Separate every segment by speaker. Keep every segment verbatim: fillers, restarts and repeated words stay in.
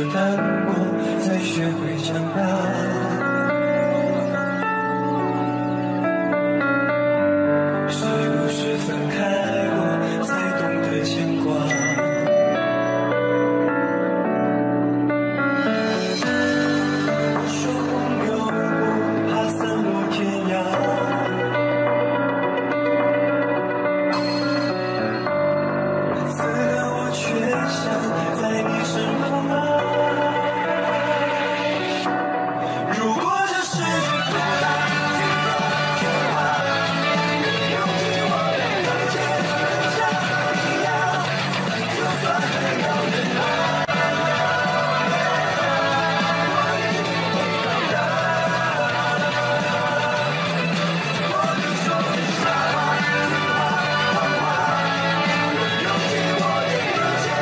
Speaker 1: 淡漠，才学会长大。是不是分开过，才懂得牵挂？我说朋友不怕散落天涯。 在你身旁啊！如果这世界复杂，天若天花，用尽我的勇气留下你呀，就算很遥远啊，我一定会到达。我能说的傻话、情话、谎话，用尽我的勇气。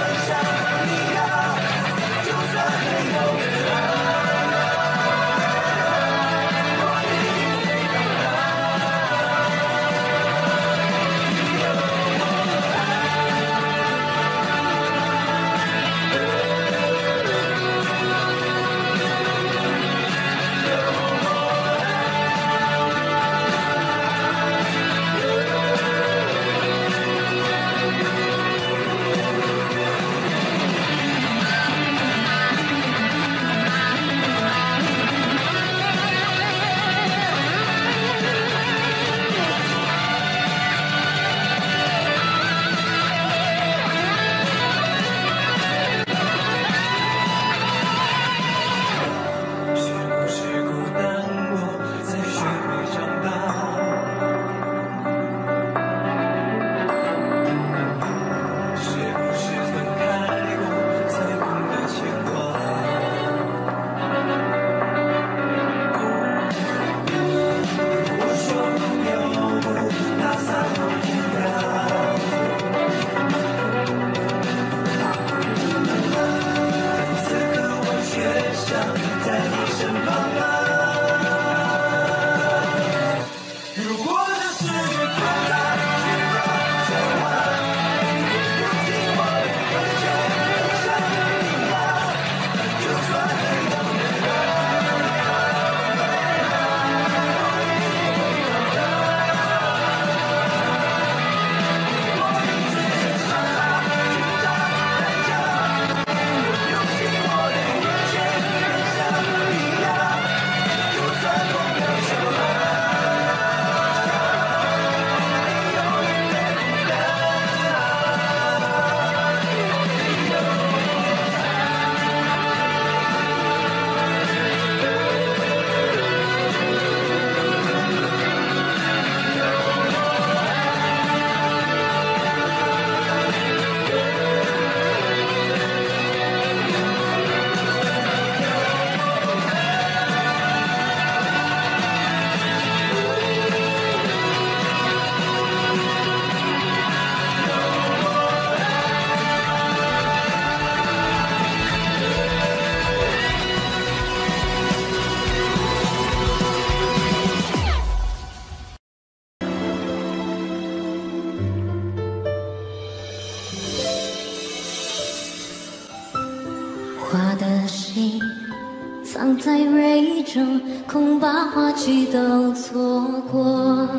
Speaker 2: 花的心藏在蕊中，恐把花期都错过。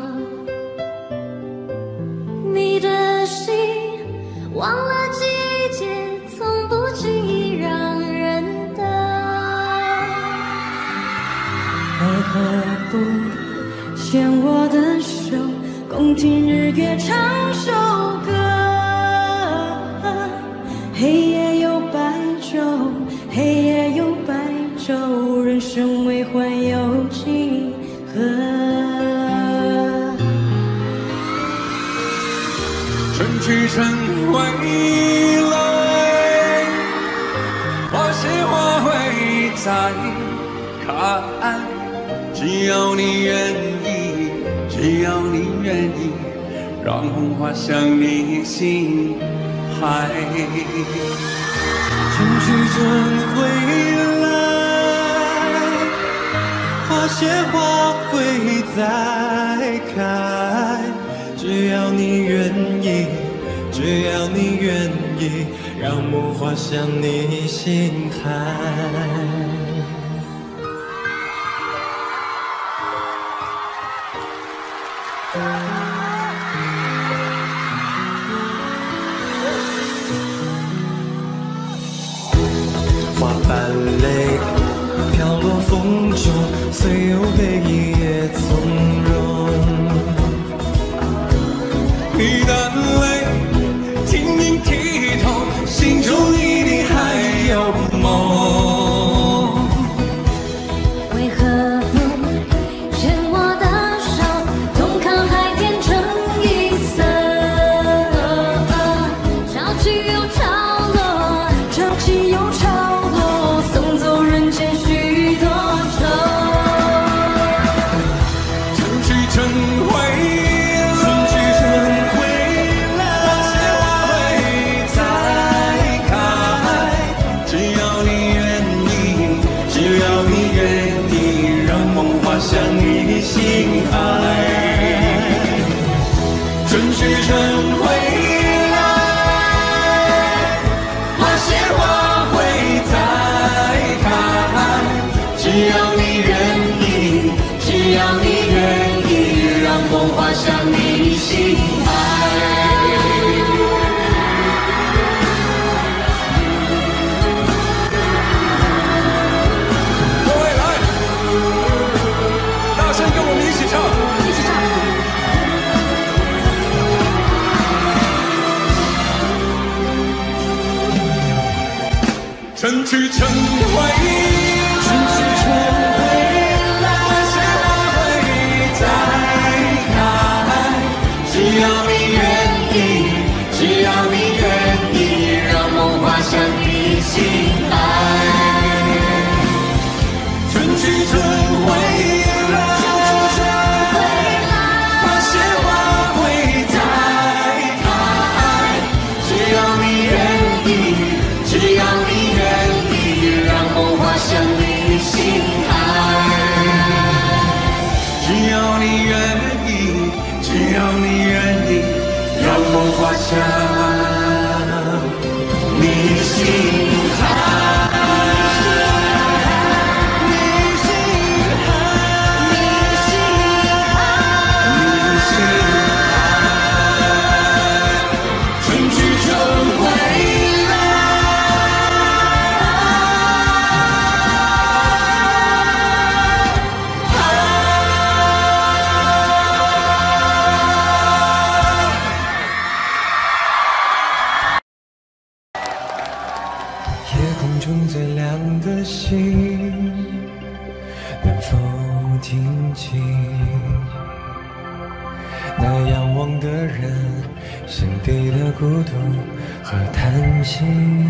Speaker 2: 你的心忘了季节，从不轻易让人等。为何不牵我的手，共听日月唱首歌？黑夜有白昼。 黑夜有白昼，人生为欢有几何？
Speaker 3: 春去春回来，花谢花会再开。只要你愿意，只要你愿意，让红花向你心海。
Speaker 1: 春去春回来，花谢花会再开。只要你愿意，只要你愿意， 让梦滑向你心海。花瓣泪飘落风中，虽有悲意也从容。
Speaker 3: 你的泪晶莹剔透，心中一定还有梦。
Speaker 2: 为何不牵我的手，同看海天成一色？潮起又潮落，潮起又潮落，送走人间许多愁。
Speaker 3: 春去春回。向你心海，春去春回来，花谢花会再开。只要你愿意，只要你愿意，让梦滑向你心海。春去春回，春去春回来，花谢花会再开。只要你愿意，只要你愿意，让梦滑向你心海。春去春回来，花谢花会再开。只要你愿意，只要你向你心海，只要你愿意，只要你愿意，让梦滑向你心海。你心海，你心海，你心海，春去春回。
Speaker 1: 最亮的星，能否听清那仰望的人心底的孤独和叹息？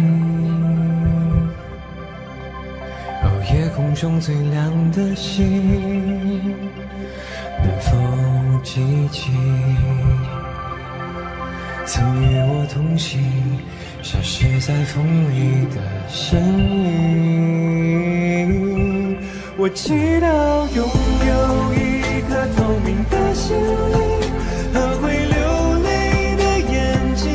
Speaker 1: 哦，夜空中最亮的星，能否记起曾与我同行消失在风里的身影？我祈祷拥有一颗透明的心灵和会流泪的眼睛，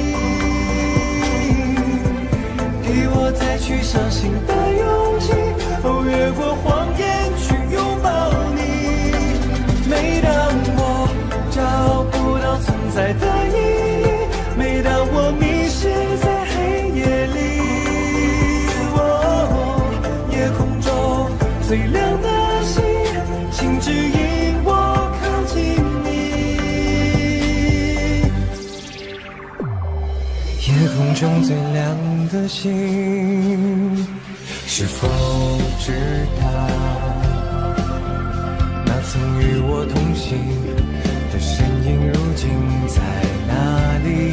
Speaker 1: 给我再去相信的勇气，哦，越过谎言去拥抱你。每当我找不到存在的意义，每当我迷失在最亮的星，请指引我靠近你。夜空中最亮的星，是否知道那曾与我同行的身影如今在哪里？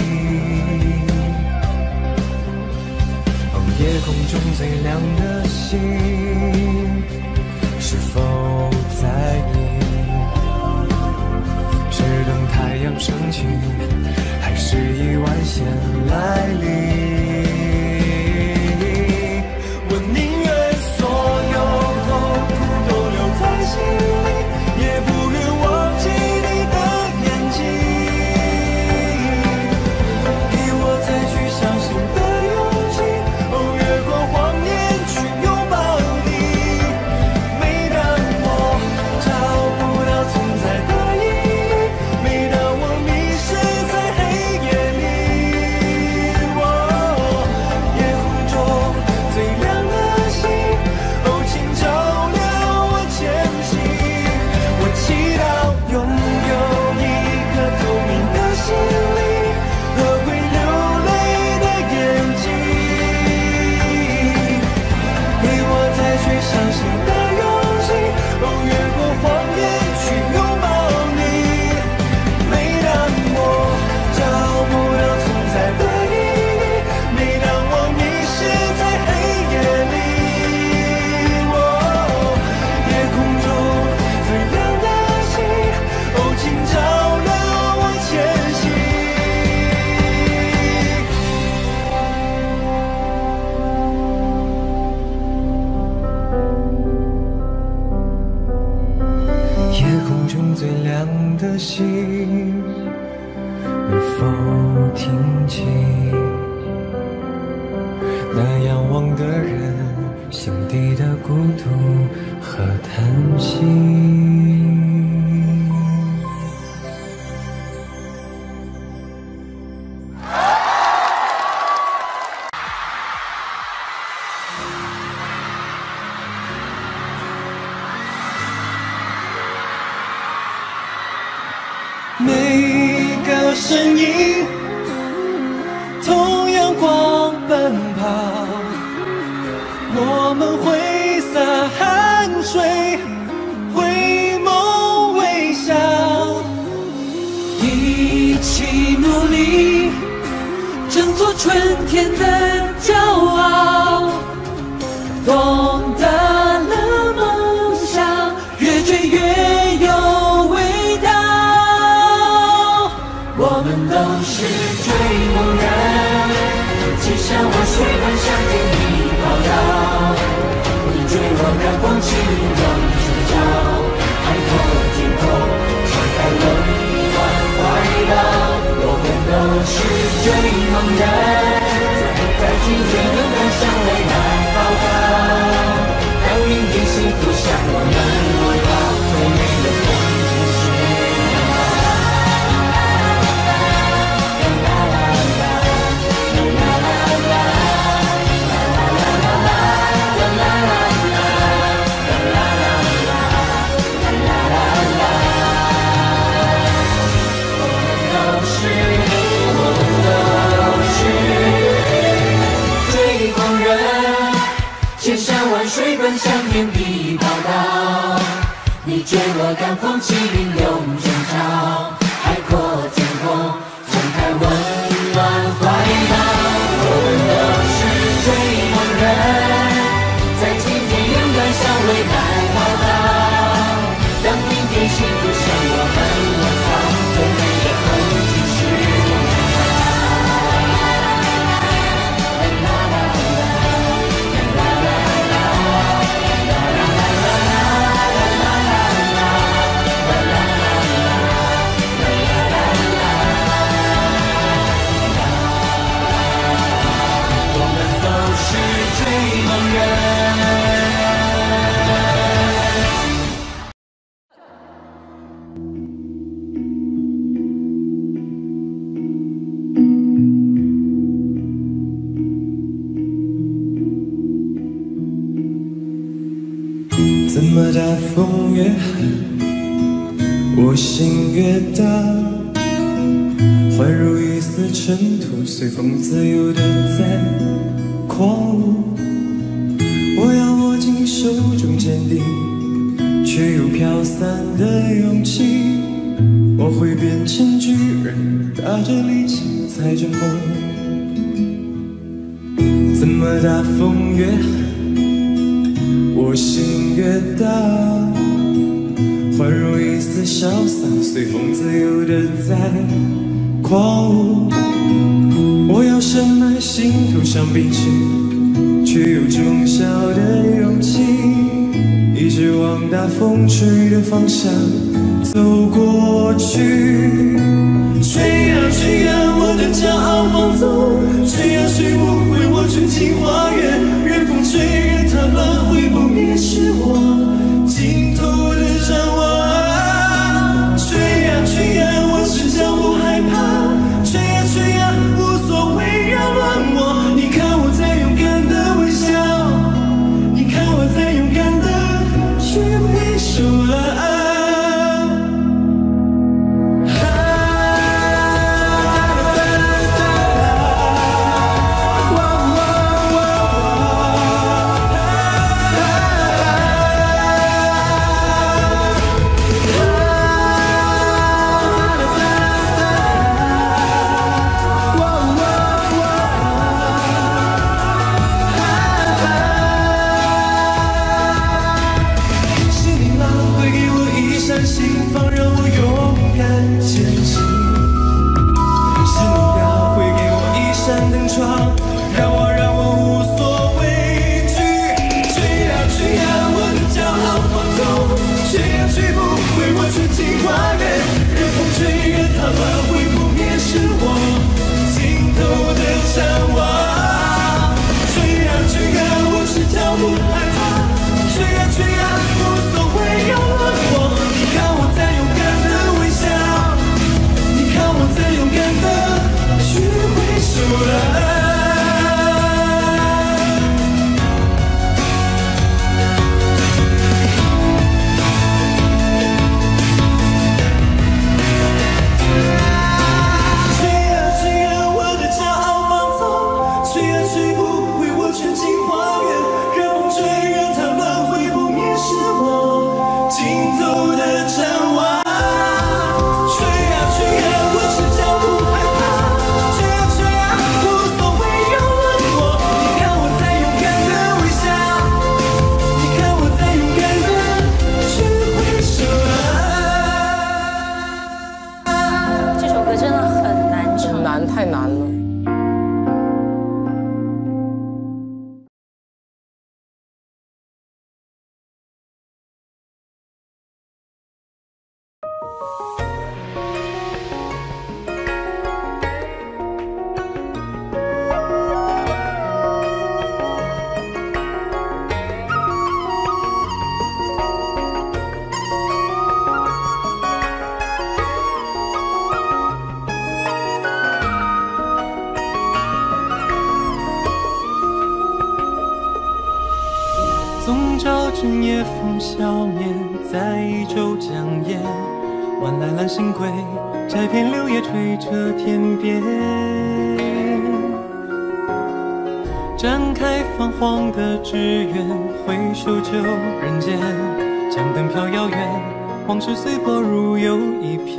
Speaker 1: 哦，夜空中最亮的星，是否在意？是等太阳升起，还是意外先来临？我宁愿所有痛苦都留在心里，也不愿忘记你的眼睛。给我再去相信的勇气， 的心，能否听见那仰望的人心底的孤独和叹息？每个身影同样光奔跑，我们挥洒汗水，回眸微笑，一起努力，争做春天的骄傲，懂得了梦想，越追越有味道。我们都是追梦人，就像我水般向天地跑道，你追我赶风起云中寻找，海阔天空，敞开温暖怀抱。我们都是追梦人，在今天勇敢向未来报告，当明天幸福向我们围绕，最美的风景是水奔向天地报道，你追我赶风起云涌中潮，海阔天空，敞开温暖怀抱。我们都是追梦人，在今天勇敢向未来报道，让明天幸福向我们问好，最美的风景是怎么大风越狠，我心越大，幻如一丝尘土，随风自由地在狂舞。我要握紧手中坚定却又飘散的勇气，我会变成巨人，打着力气踩着风。怎么大风越狠，我心越大，幻如一丝潇洒，随风自由地在狂舞。我要深埋心头上彼此却又忠孝的勇气，一直往大风吹的方向走过去。吹呀吹呀，我的骄傲放纵，吹呀吹不回我纯净花园，任风吹，任它乱，会不灭是我尽头的展望。吹呀吹呀，我是脚不害怕，吹呀吹呀，无所谓扰乱我。你看我在勇敢的微笑，你看我在勇敢的去挥手啊。
Speaker 4: 总照整夜风消灭，在一周将夜。晚来揽星归，摘片柳叶垂着天边。展开泛黄的志愿，回首旧人间。江灯飘遥远，往事随波如游一片。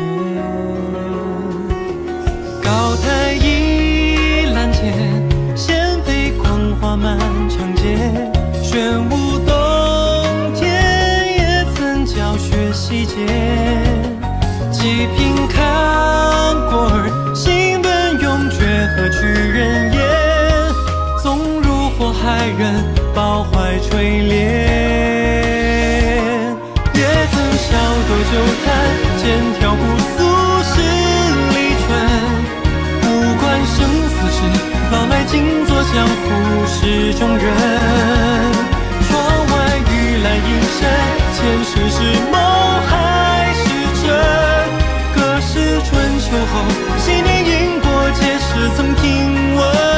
Speaker 4: 高台倚栏前，纤飞光华满长街。玄武洞天也曾教学细节。几瓶看过儿，心本永绝，何惧人言？纵如火海人，抱怀垂怜。也曾小斗酒坛，剑挑不俗世离春。不管生死事，老来静坐江湖事中人。窗外玉兰阴深，前世是梦还是真？隔世春秋后，昔年因果皆是曾听闻。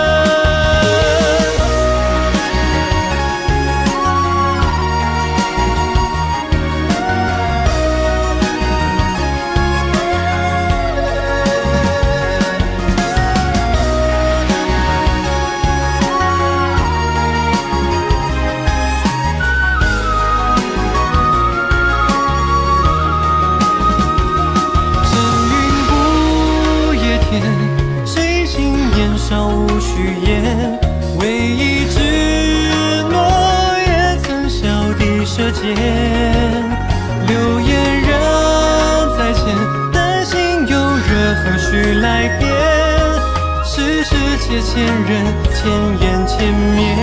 Speaker 4: 唯一之诺也曾小弟舌尖，流言人在前，担心有热何须来辩？世事皆前人，千言千面。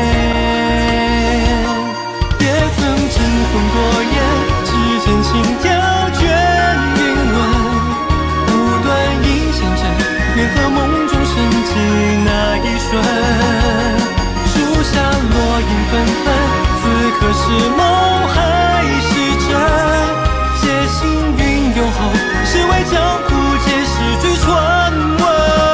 Speaker 4: 也曾争锋过眼，只见轻挑卷云纹，不断一线针，愿和梦中深记那一瞬。树下落英纷纷，此刻是梦还是真？皆行云游后，是为江湖皆是句传闻。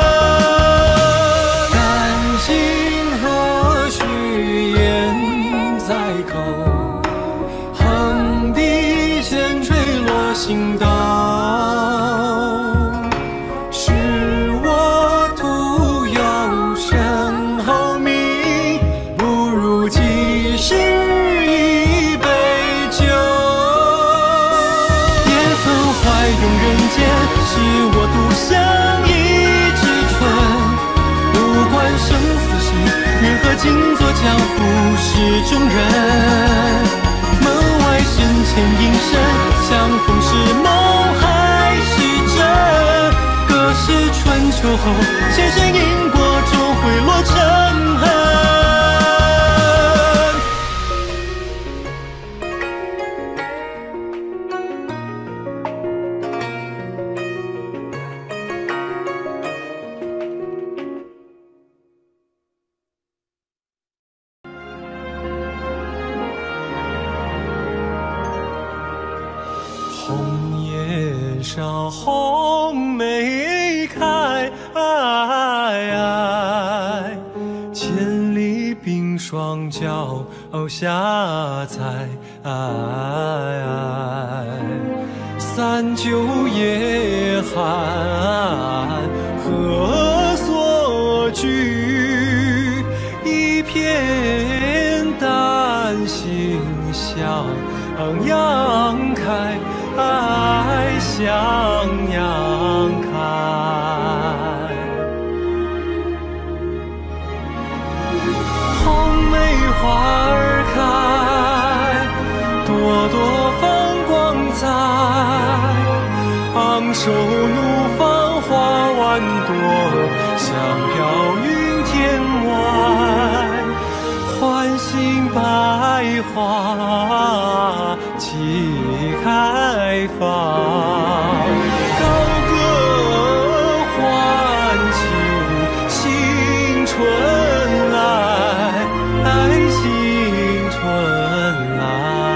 Speaker 4: 感情何须言在口，横笛弦坠落心刀。是我独享一枝春，不管生死事，愿和静坐江湖事中人。门外深浅阴深，相逢是梦还是真？隔世春秋后，前世因果终会落成痕。红叶上红梅开，千里冰霜脚下踩。三九夜寒何所惧？一片丹心向阳开。向阳开，红梅花儿开，朵朵放光彩。昂首怒放花万朵，香飘云天外。唤醒百花齐开放，高歌欢庆新春来，新春来。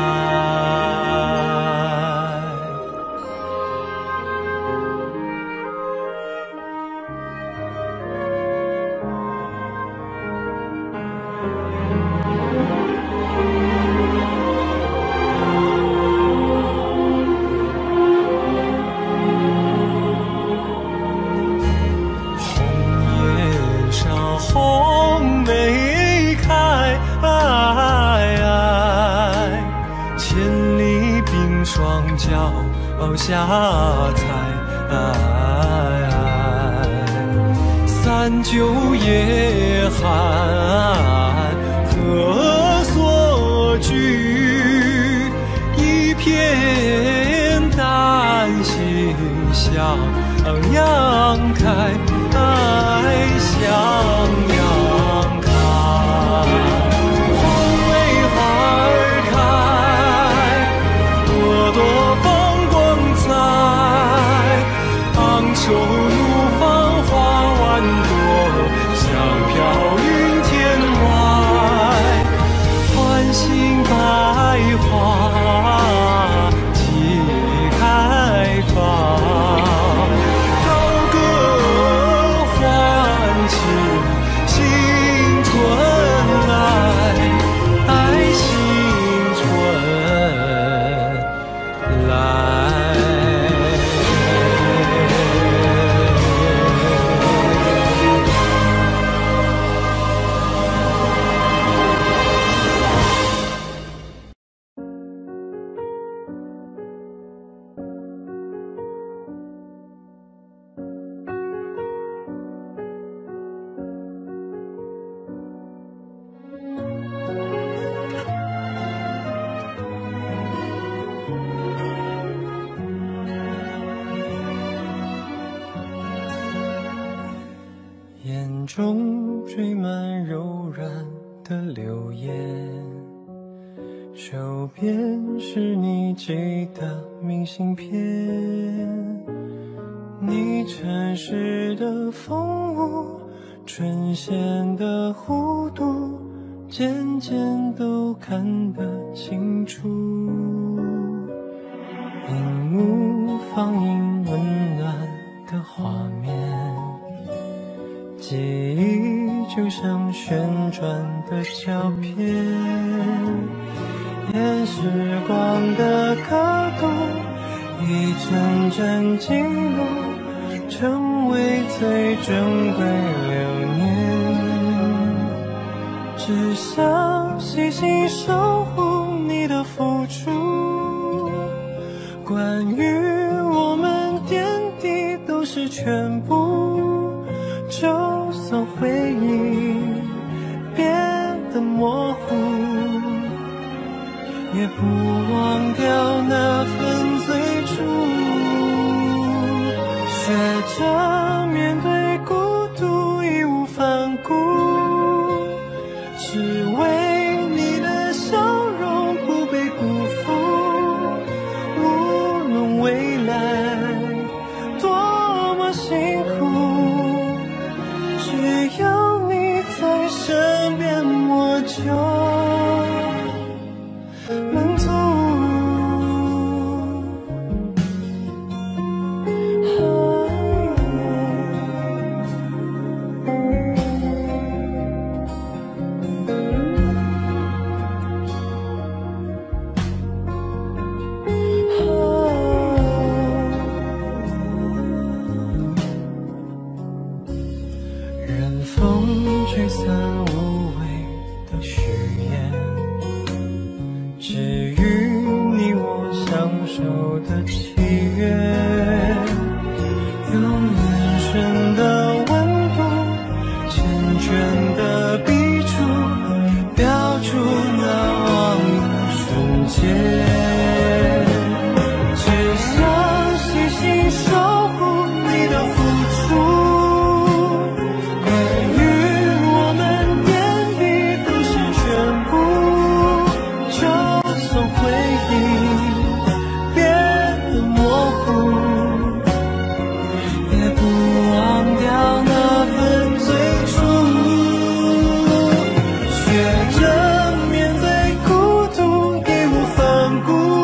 Speaker 4: 熬下菜。三九夜寒，何所居？一片丹心向阳开，向阳开。红梅花儿开，朵朵放光彩。昂首怒放花万朵，香飘云天外。唤醒百花齐开放，高歌唤起新春来，爱新春来。眼中缀满柔软的流言，手边是你寄的明信片。你城市的风物，唇线的弧度，渐渐都看得清楚。荧幕放映温暖的画面，记忆就像旋转的胶片，沿时光的刻度，一帧帧记录，成为最珍贵留念。只想细细守护你的付出，关于我们点滴都是全部。就算回忆变得模糊，也不忘掉那份最初。学着面对孤独，义无反顾，只为你的笑容不被辜负。无论未来多么辛苦，只要你在身边，我就满足。任风吹散无谓的誓言，至于你我相守的契约，用眼神的温度，缱绻的笔触，标出难忘的瞬间。只想细细守护你的付出，学着面对孤独，义无反顾。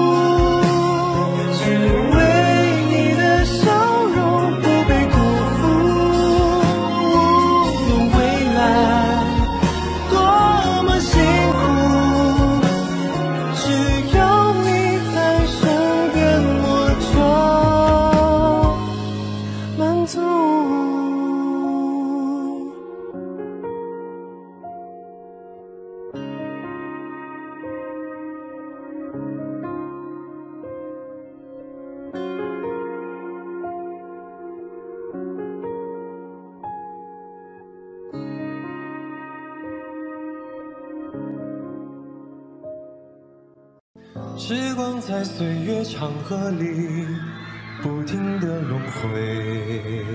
Speaker 5: 时光在岁月长河里不停地轮回，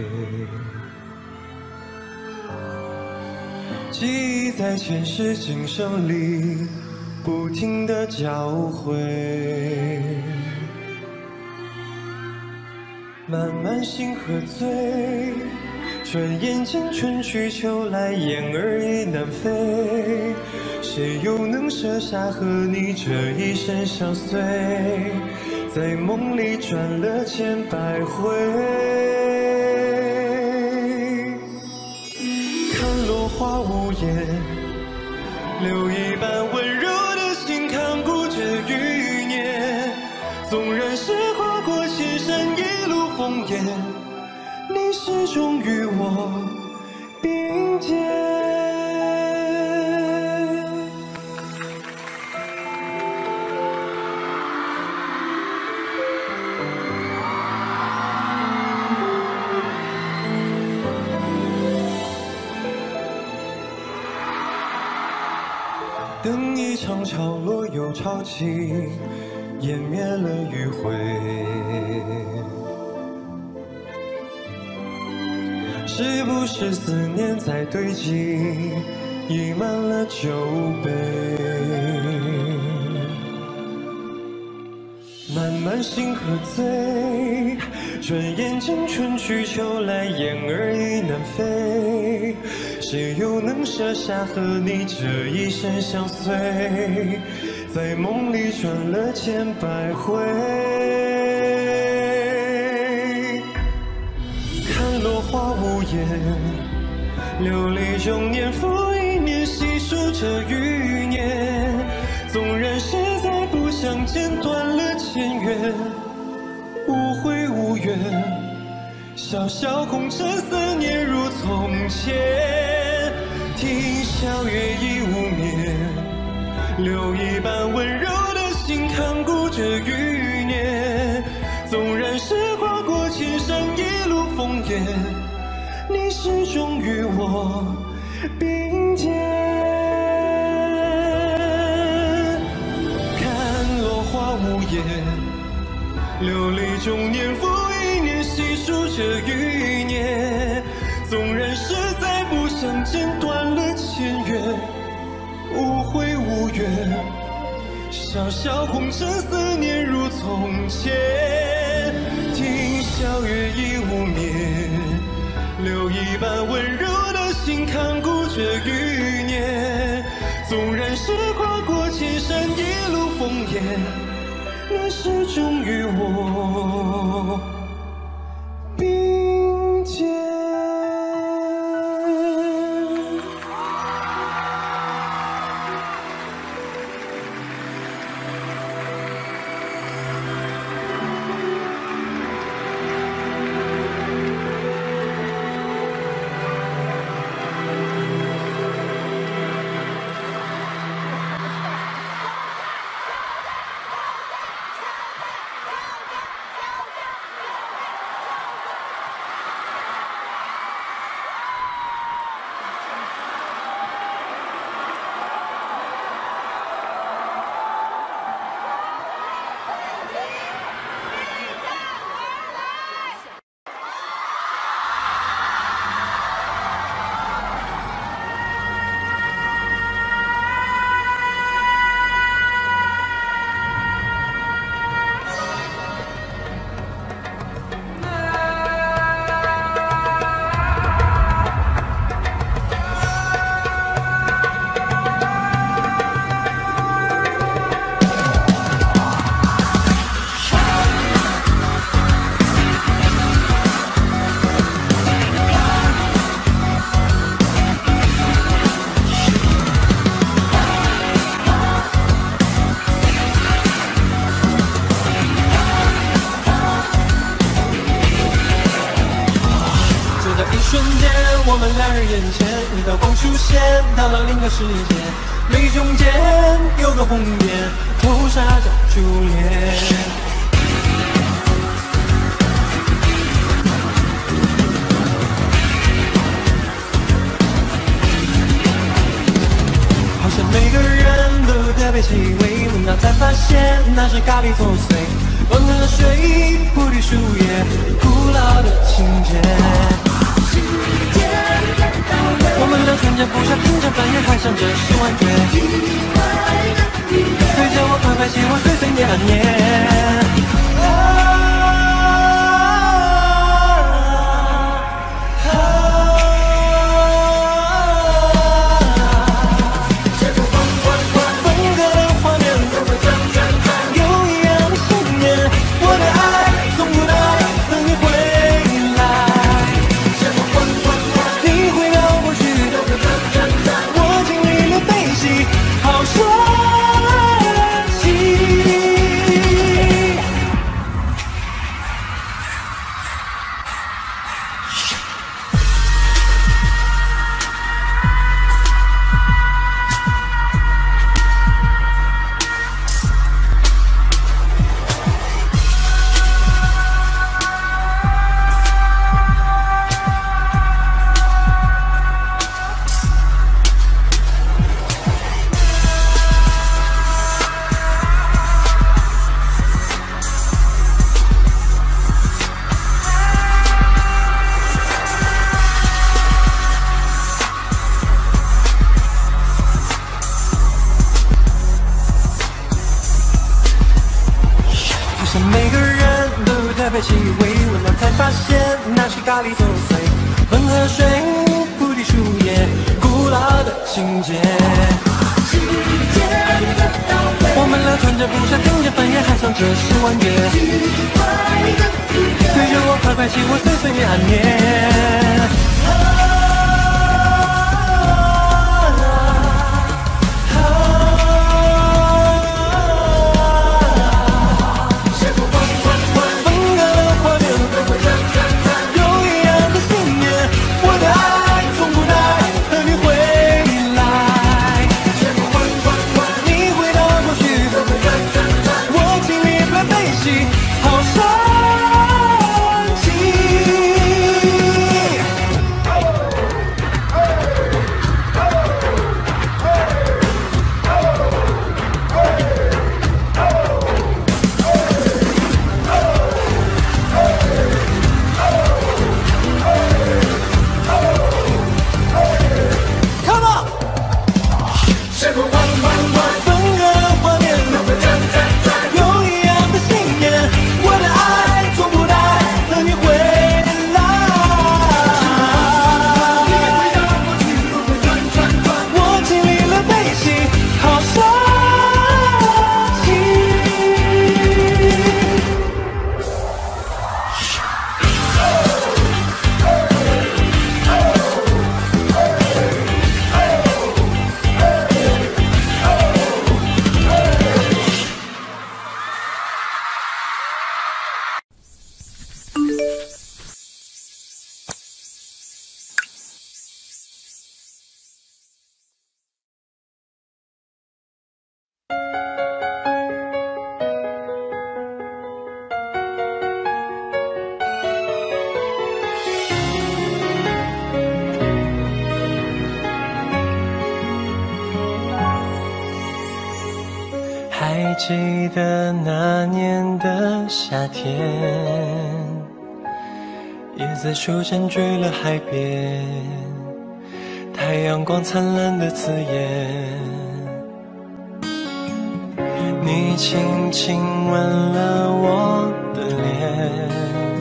Speaker 5: 记忆在前世今生里不停地交汇，慢慢心喝醉，转眼间春去秋来，雁儿已南飞。谁又能舍下和你这一生相随，在梦里转了千百回。看落花无言，留一半温柔的心看顾着余年。纵然是跨过千山一路烽烟，你始终与我并肩。等一场潮落又潮起，湮灭了余晖。是不是思念在堆积，溢满了酒杯？慢慢心喝醉，转眼间春去秋来，雁儿已南飞。谁又能舍下和你这一生相随，在梦里转了千百回。看落花无言，流离中年复一年，细数着余年。纵然实在不相见，断了前缘，无悔无怨，潇潇红尘，思念如从前。听晓月已无眠，留一半温柔的心看顾着余年。纵然是跨过千山一路烽烟，你始终与我并肩。看落花无言，流离中年复一年，细数着余年。纵然实在不相见，断了前缘，无悔无怨，潇潇红尘，思念如从前。听晓月已无眠，留一半温柔的心看顾着余年。纵然是跨过千山一路烽烟，你始终与我并肩。
Speaker 4: 我们两人眼前一道光出现，到了另一个世界，眉中间有个红点，头纱叫珠帘。好像每个人都特别被气味闻到才发现那是咖喱作祟。温和水，菩提树叶，古老的情节。我们俩穿着不少，听着半夜还想着十万遍。推着我快快喜欢碎碎念啊念。每个人都有特别气味，闻到才发现那是咖喱作祟。温和水，菩提树叶，古老的情节。我们俩穿着布衫，听着半夜还唱着十万遍。随着我快快起舞，碎碎念啊念。
Speaker 5: 还记得那年的夏天，椰子树占据了海边，太阳光灿烂的刺眼。你轻轻吻了我的脸，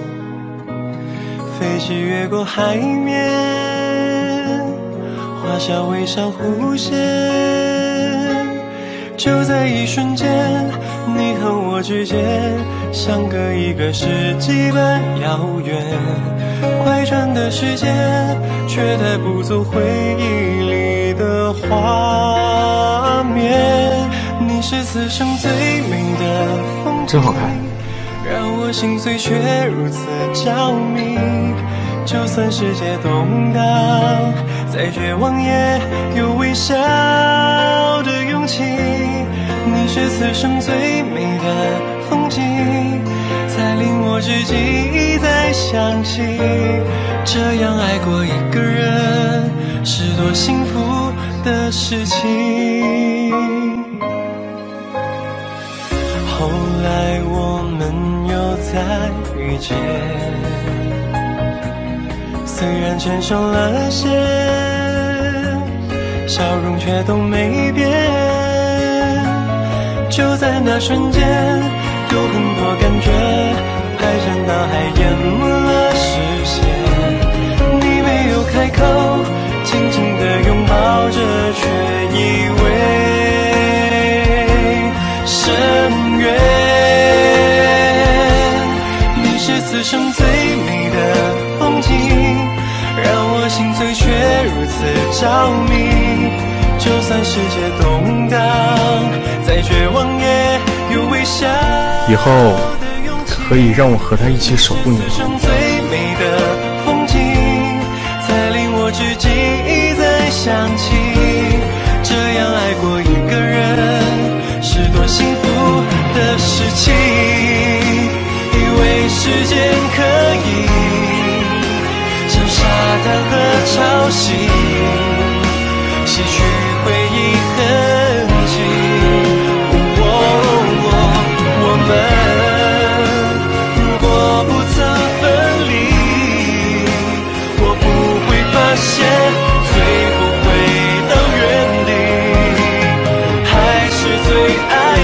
Speaker 5: 飞机越过海面，画下微笑弧线。就在一瞬间，你和我之间相隔一个世纪般遥远，快转的时间却带不走回忆里的画面。你是此生最美的风景，
Speaker 6: 真好看，
Speaker 5: 让我心碎却如此着迷。就算世界动荡，再绝望也有微笑的勇气。你是此生最美的风景，才令我知己再想起，这样爱过一个人是多幸福的事情。 再遇见。虽然牵手了线，笑容却都没变。就在那瞬间，有很多感觉排山倒海淹没了视线。你没有开口，紧紧地拥抱着，却以为深渊。你是此生最美的风景，让我心碎却如此着迷。就算世界动荡，再绝望也有微笑。
Speaker 6: 以后可以让我和他一起守护你吗？
Speaker 5: 最美的风景，才令我至今一再想起。这样爱过一个人，是多幸福的事情。以为时间可以像沙滩和潮汐，洗去回忆痕迹。哦哦，我们如果不曾分离，我不会发现最后回到原地，还是最爱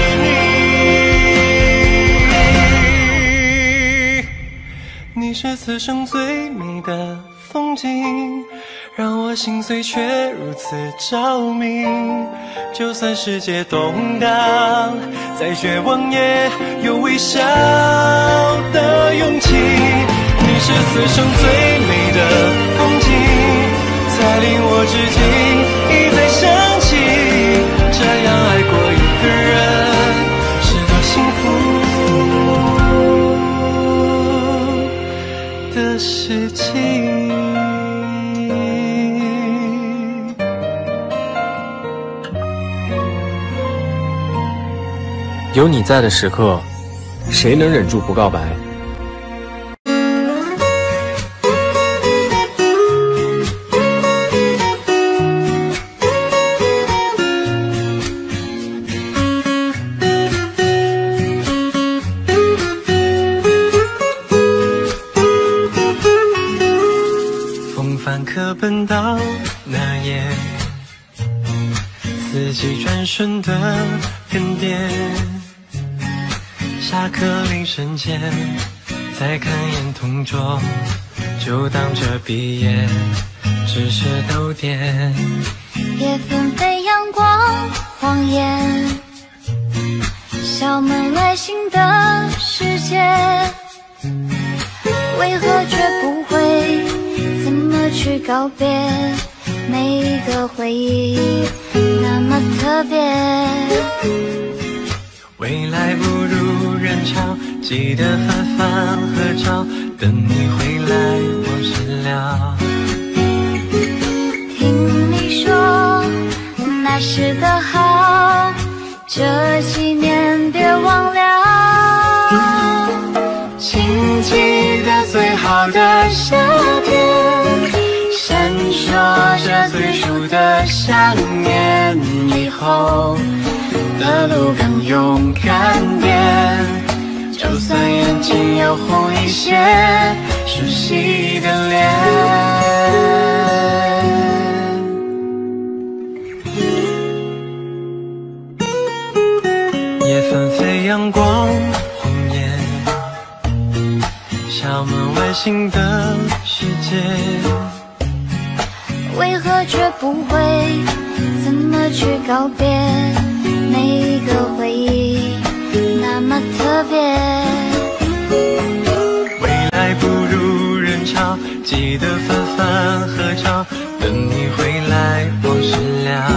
Speaker 5: 你。你是此生最美的风景，让我心碎却如此着迷。就算世界动荡，再绝望也有微笑的勇气。你是此生最美的风景，才令我至今一再想起。这样爱过一个人，是多幸福的事情。
Speaker 6: 有你在的时刻，谁能忍住不告白？
Speaker 5: 风帆客奔到那夜，四季转瞬的更迭。下课铃声前，再看眼同桌，就当这毕业只是逗点。
Speaker 2: 夜纷飞阳光晃眼，校门外新的世界，为何却不会怎么去告别？每一个回忆那么特别。
Speaker 5: 未来不如人潮，记得泛泛合照，等你回来往事聊。
Speaker 2: 听你说那时的好，这几年别忘了。
Speaker 5: 请记得最好的夏天，闪烁着最初的想念。以后的路更勇敢点，就算眼睛有红一些，熟悉的脸。夜纷飞阳光晃眼，校门外新的世界，
Speaker 2: 为何却不会怎么去告别？每一个回忆那么特别。
Speaker 5: 未来不如人潮，记得泛泛合照，等你回来往事聊。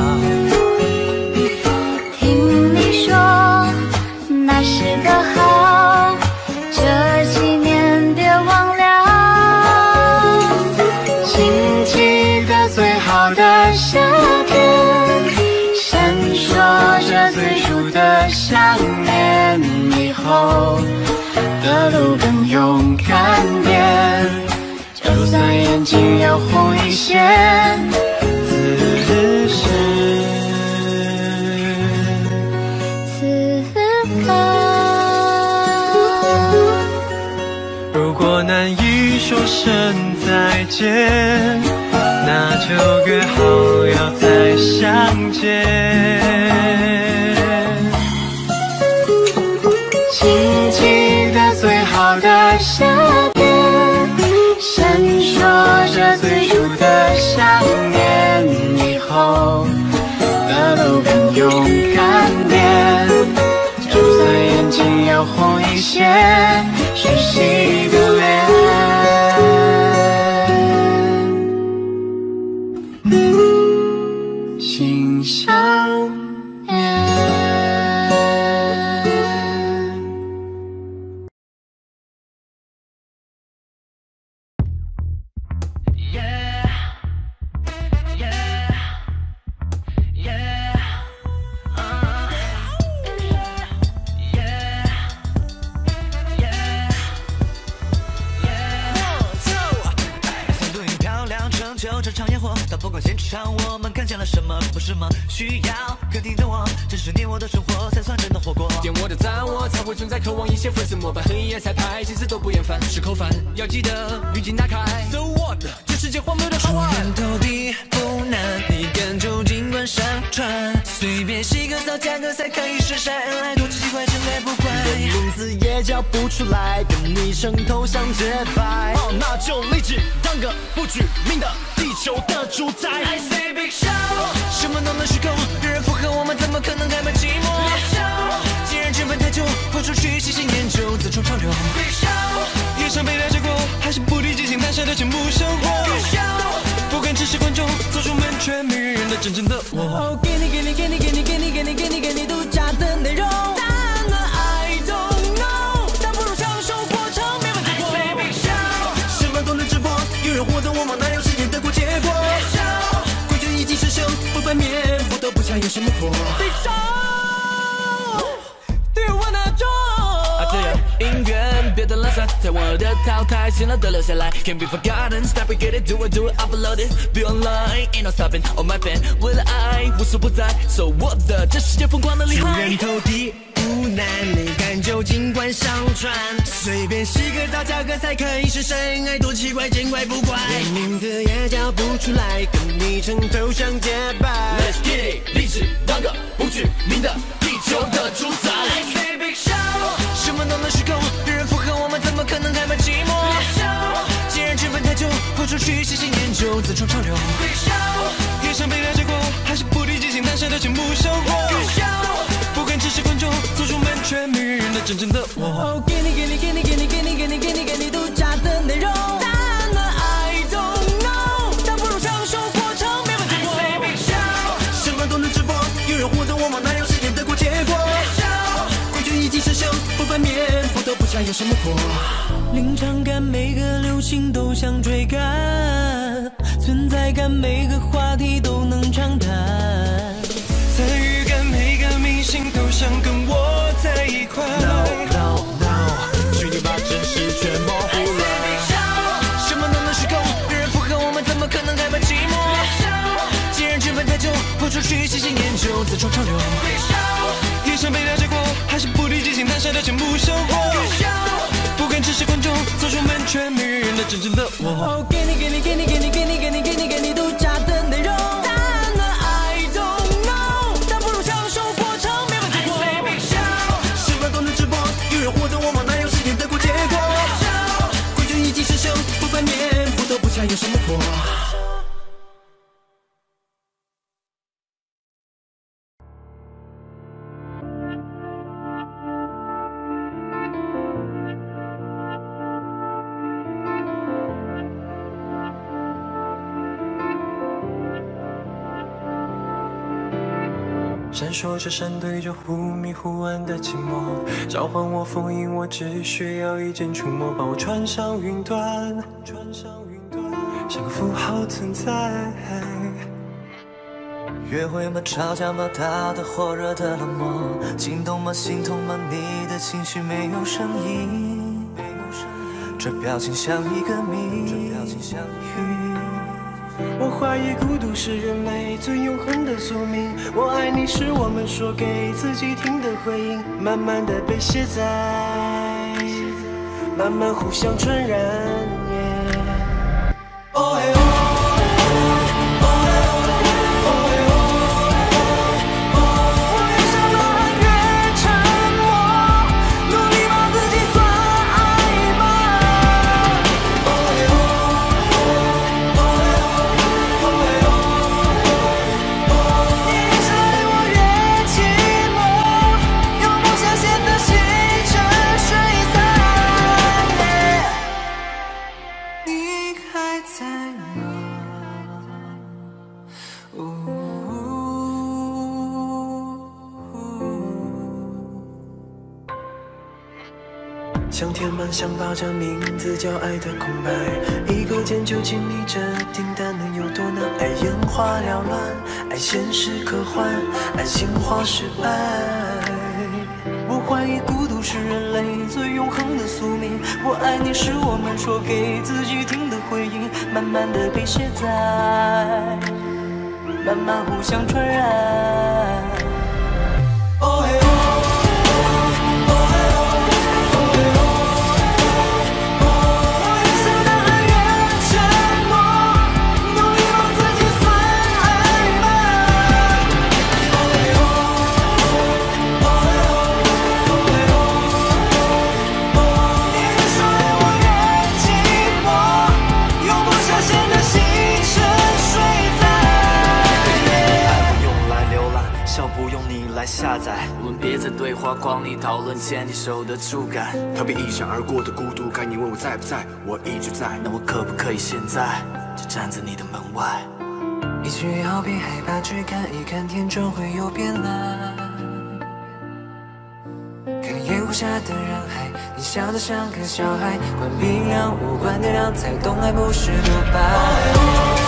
Speaker 2: 听你说那时的好，这几年别忘了。
Speaker 5: 请记得最好的夏天，闪烁着最初的想念。以后的路更勇敢点，就算眼睛有红一些，此时
Speaker 2: 此刻
Speaker 4: 难以说声再见，那就约好要再相见。
Speaker 2: 请记得最好的夏天，闪烁着最初的想念，以后的路更勇敢点，就算眼睛要红一些，熟悉的脸，心相念。
Speaker 1: 这场烟火，但不管现场我们看见了什么，不是吗？需要肯定的我，真是你我的生活才算真的活过。
Speaker 7: 点我的赞，我才会存在，渴望一些粉丝膜拜，黑夜彩排，几次都不厌烦，吃口饭要记得滤镜打开。So what？ 这世界荒谬的好玩。
Speaker 1: 出人头地不难，你跟就尽管上传，随便洗个澡加个菜可以是晒恩爱，多奇怪真爱不怪。你的名字也叫不出来，跟你称头像节拍。哦，那就立志当个不具名的地球的主宰。I say big show， 什么都能虚构，有人附和我们，怎么可能害怕寂寞？既然剧本太久，豁出去细心研究，自创潮流。Big show， 也想被了解过，还是不敌激情，但谁的全部生活。Big show， 不敢直视观众，做出门全迷人的真正的我。哦，给你给你给你给你给你给你给你给你独家的内容。答案呢 I don't know， 但不如享受过程，没问题。I say big show， 什么都能直播，有人获得我吗？哪有时间得过结果？规矩一击生生不翻面，不得不想有什么火。Big show，Do you wanna join？ 啊，这样音乐别的垃圾，在我的淘汰，新了的留下来 ，Can't be forgotten。Stop it, get it, do it, do it, upload it, be online, ain't no stopping. On my fan， 为了爱无所不在，so 我的这世界疯狂的厉害。出人头地不难，你敢就尽管上传，随便洗个澡加个菜，可以是深爱，多奇怪见怪不怪。连名字也叫不出来，跟你称头像节拍。Let's get it， 立志当个不具名的地球的主宰。I say big show， 什么都能虚构，有人附和我们，怎么可能害怕寂寞？既然剧本太久，豁出去细心研究，自创潮流。Big show， 也想被了解过，还是不敌激情，但谁的全部生活。Big show， 不敢直视观众，做出门全迷人的真正的我。哦，给你给你给你给你给你给你给你给你独家的内容。答案呢 I don't know， 但不如享受过程，没问题。I say big show， 什么都能直播，有人获得我吗？哪有时间得过结果？规矩一击生生不翻面，不得不想有什么火。临场感每个流行都想追赶，存在感每个话题都能畅谈，参与感每个明星都想跟我在一块。No no no， 虚拟把真实全模糊了。什么都能虚构，有人附和我们，怎么可能害怕寂寞？既然剧本太久，豁出去细心研究，自创潮流。也想被了解过，还是不敌激情，但谁的全部生活。不敢直视观众，做出门全迷人的真正的我。哦，给你给你给你给你给你给你给你给你独家的内容。答案呢 I don't know， 但不如享受过程，没问题。I say big show， 什么都能直播，有人获得我吗？哪有时间得过结果？规矩一击生生不翻面，不得不想有什么火。
Speaker 5: 闪烁着闪对着忽明忽暗的寂寞，召唤我封印我，只需要一剑触摸，把我穿上云端，像个符号存在。
Speaker 1: 约会吗？吵架吗？大的火热的冷漠，心动吗？心痛吗？你的情绪没有声音，这表情像一个谜。
Speaker 5: 我怀疑孤独是人类最永恒的宿命，我爱你是我们说给自己听的回应，慢慢的被写在慢慢互相传染。哦嘿哦。 想填满，想把这名字叫爱的空白，一个键就经历这订单能有多难？爱眼花缭乱，爱现实科幻，爱情话是爱。我怀疑孤独是人类最永恒的宿命，我爱你是我们说给自己听的回应，慢慢的被卸载，慢慢互相传染。哦嘿哦。 来下载，我们别在对话框里讨论牵你手的触感，
Speaker 8: 逃避一闪而过的孤独感。你问我在不在，我一直在。
Speaker 5: 那我可不可以现在就站在你的门外？一句要别害怕，去看一看天，终会有变蓝。看烟雾下的人海，你笑得像个小孩。关冰凉，无关点亮，才懂爱不是独白。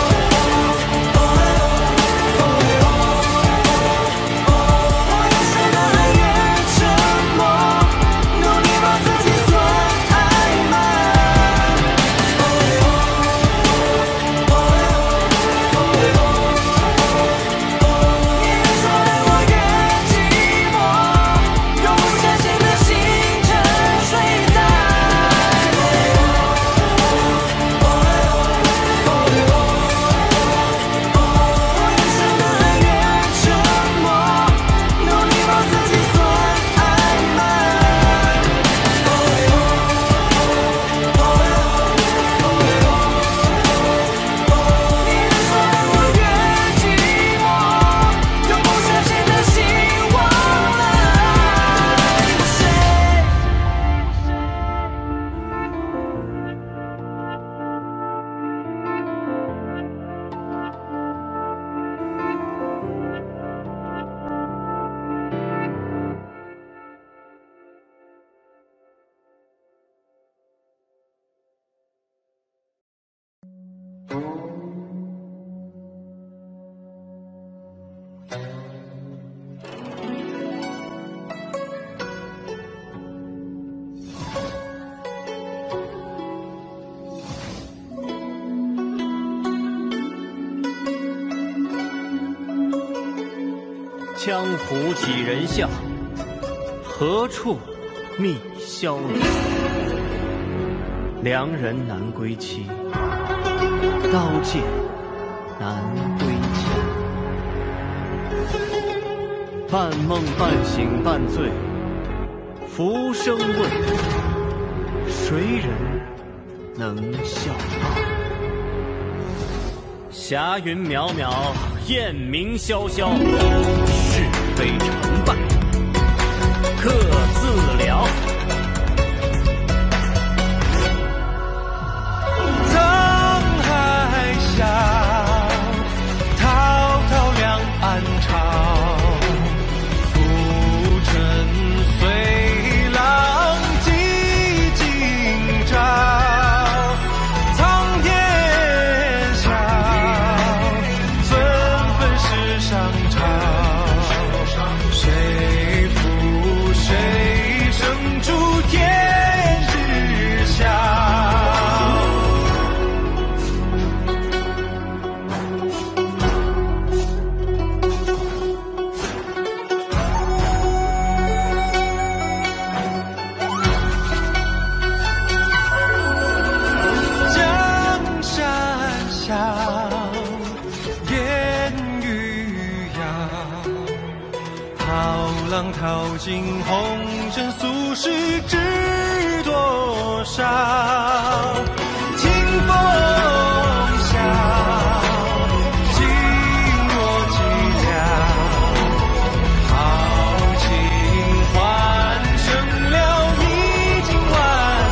Speaker 9: 江湖几人下，何处觅萧女？良人难归期，刀剑难归家。半梦半醒半醉，浮生问，谁人能笑傲？霞云渺渺，雁鸣萧萧。 是非成败，各自了。
Speaker 5: 沧海笑，滔滔两岸潮。浮沉随浪几今朝。苍天笑，纷纷世上潮。谁？ 耗尽红尘俗世知多少？清风笑，心若寂寥。豪情换成了历经万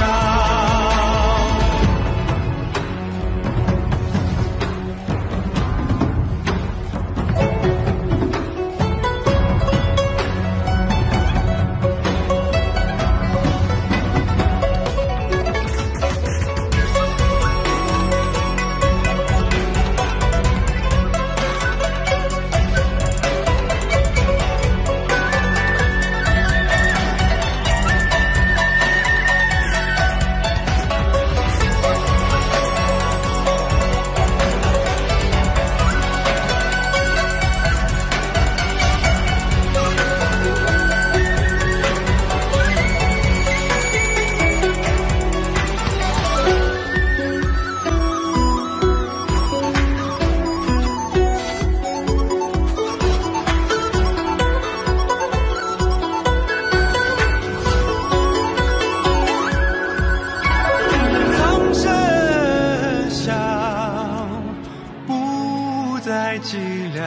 Speaker 5: 寂寥，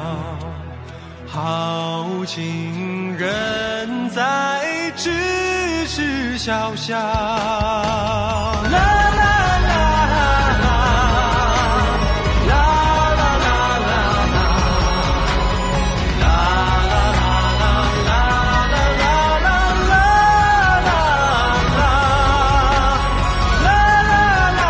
Speaker 5: 豪情人在，只是潇潇。啦啦啦啦，啦啦啦啦啦，啦啦啦啦啦啦啦啦啦，啦啦啦，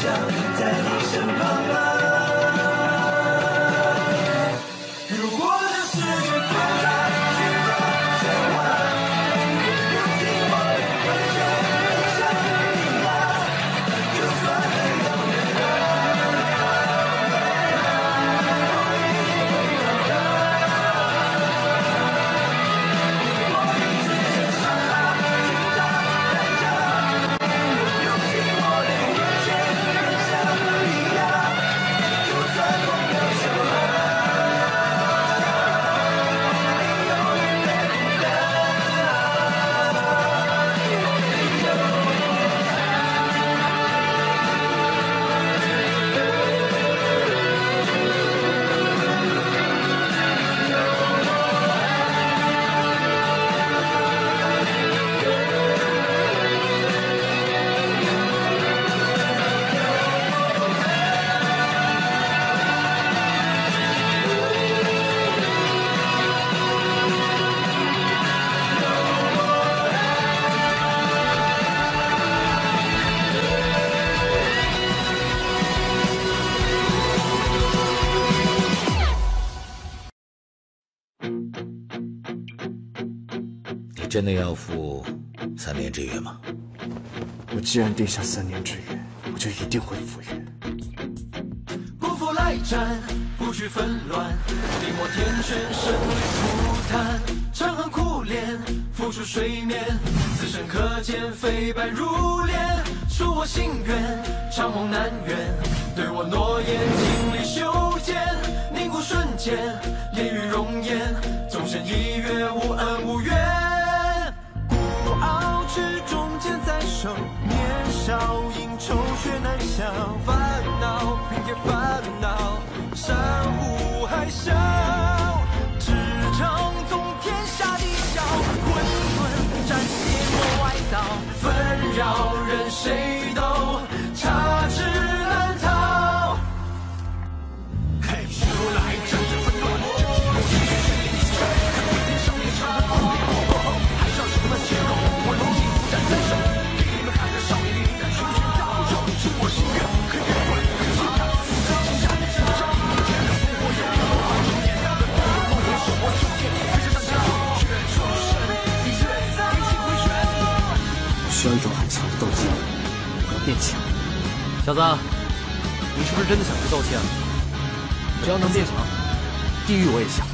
Speaker 1: 想在你身旁吗？如果这世界复杂，需要千万别留给我两个人，像你呀，就算很遥远。
Speaker 10: 真的要赴三年之约吗？
Speaker 8: 我既然定下三年之约，我就一定会赴约。
Speaker 7: 不负来战，不惧纷乱，临摹天旋生灵涂炭，长恨苦恋，付出睡眠，此生可见非白如莲，恕我心愿，长梦难圆，对我诺言尽力修剪，凝固瞬间，炼狱容颜，终身一月无恩无怨。
Speaker 5: 傲之中剑在手，年少因愁却难消，烦恼平添烦恼，山呼海啸，驰骋纵天下地小，混沌斩邪魔歪道，纷扰任谁都插翅难逃。嘿，如来战阵纷乱，少年长恨苦恋，海上什么血肉，我龙行虎斩在手，给你们看着少年力敢出拳招手，是我心愿，可远观可心看，天下的战场，天的烽火有烈火好中年，梦回手握重剑，飞身上前绝出神，一月一气回旋。
Speaker 8: 我需要一种很强的斗气，我要变强。
Speaker 9: 小子，你是不是真的想去斗气啊？只要能变强，地狱我也下。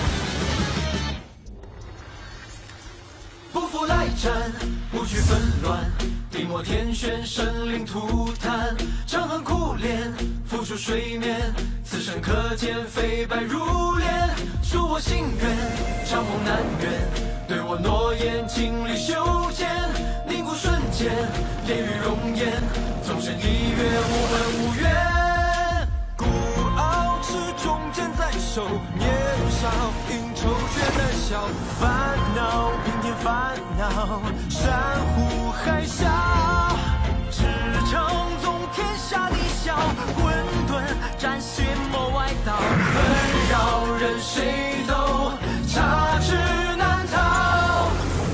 Speaker 7: 不负来战，不惧纷乱，临摹天旋生灵涂炭，长恨苦恋，付出睡眠，此生可见非白如莲，恕我心愿，长梦难圆，对我诺言尽力修剪，凝固瞬间，炼狱容颜，终身一月无恩无怨。
Speaker 5: 孤傲持中剑在手，年少因愁却难消，烦恼平添烦恼，山呼海啸，驰骋纵天下地小，混沌斩邪魔歪道，纷扰任谁都插翅难逃。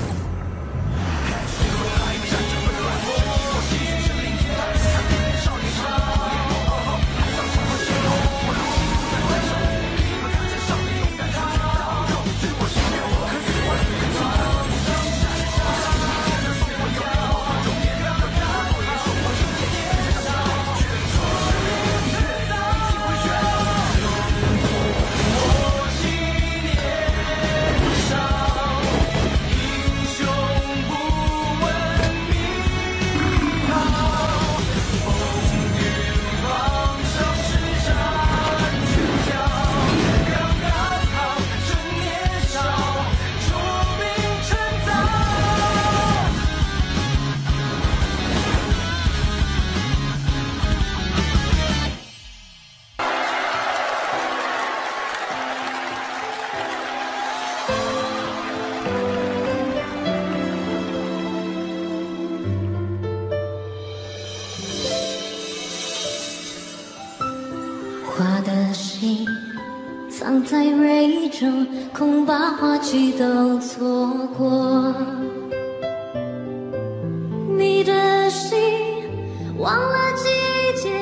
Speaker 11: 花的心藏在蕊中，恐把花期都错过。你的心忘了季节，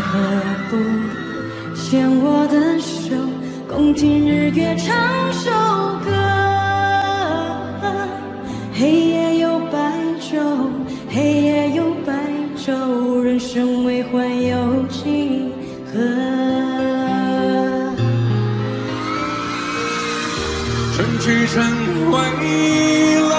Speaker 11: 何不牵我的手，共听日月唱首歌？黑夜有白昼，黑夜有白昼，人生为欢有几何？
Speaker 3: 春去春回来，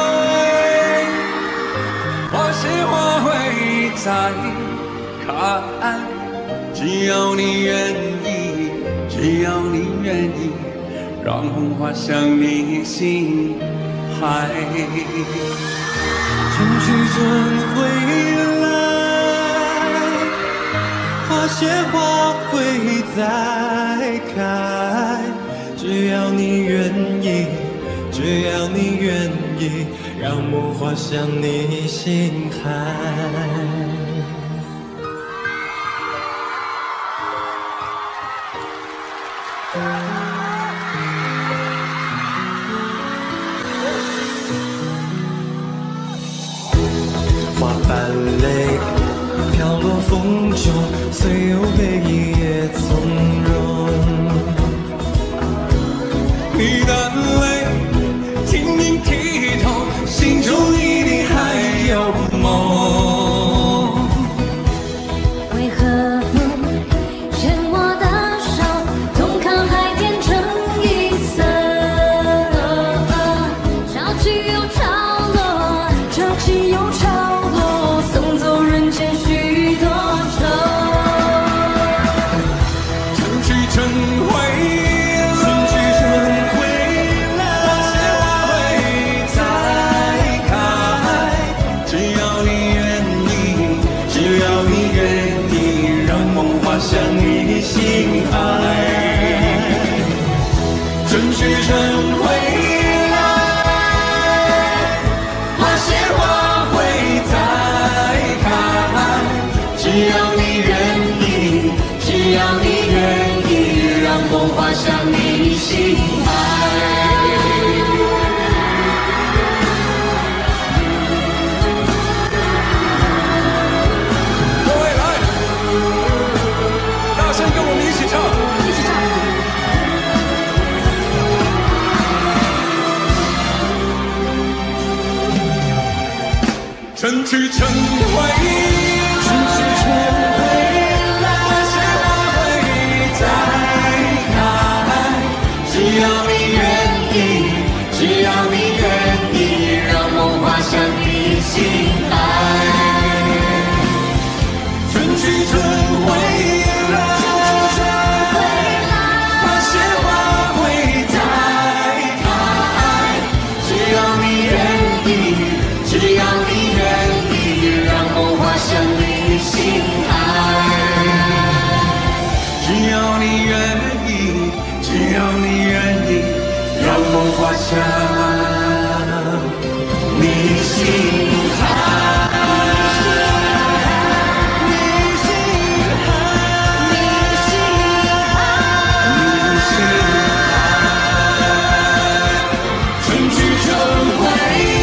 Speaker 3: 花谢花会再开。只要你愿意，只要你愿意，让红花向你心海。
Speaker 5: 春去春回来，花谢花会再开。只要你愿意，只要你愿意，让木花向你心海。花瓣泪飘落风中，虽有悲意也从容。
Speaker 3: 你的泪晶莹剔透，心中一定还有梦。
Speaker 11: 为何不牵我的手，同看海天成一色？潮起又潮落，潮起又潮落，送走人间许多愁。
Speaker 3: 春去春回。向你心爱，春去春回来，花谢花会再开。只要你愿意，只要你愿意，让梦花向你心爱。春去春回，春去春回来，花谢花会再开。只要你愿意，只要你愿意，让梦花向你心爱。春去春回来，花谢花会再开。只要你愿意，只要你向你心爱，只要你愿意，只要你愿意，让梦花向你心海。你心海，你心海，你心海，春去春回。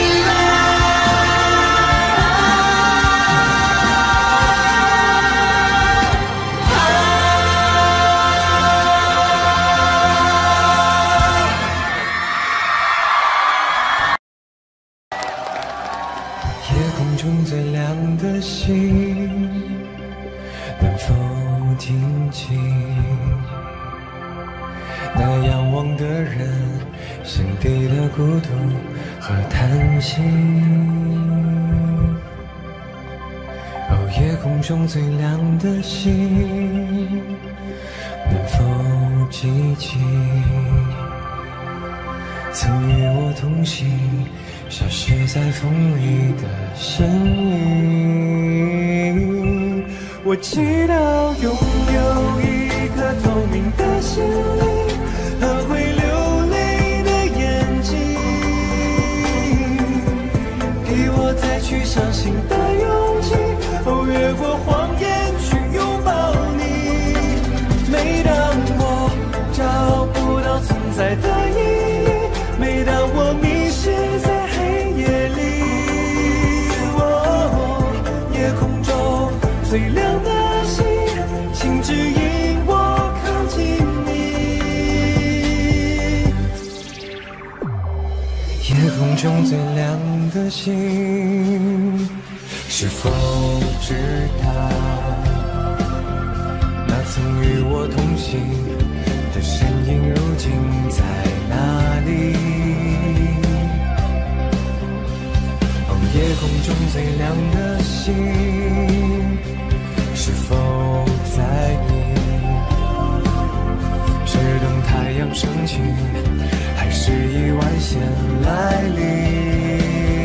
Speaker 5: 最亮的星，能否听清那仰望的人心底的孤独和叹息？哦，夜空中最亮的星，能否记起曾与我同行消失在风里的身影？我祈祷拥有一颗透明的心灵和会流泪的眼睛，给我再去相信的勇气，哦，越过谎言去拥抱你。每当我找不到存在的意义，每当我迷失在黑夜里，哦，夜空中最亮的星，请中最亮的星，是否知道那曾与我同行的身影如今在哪里？哦，夜空中最亮的星，是否在意？是等太阳升起，还是意外先来临？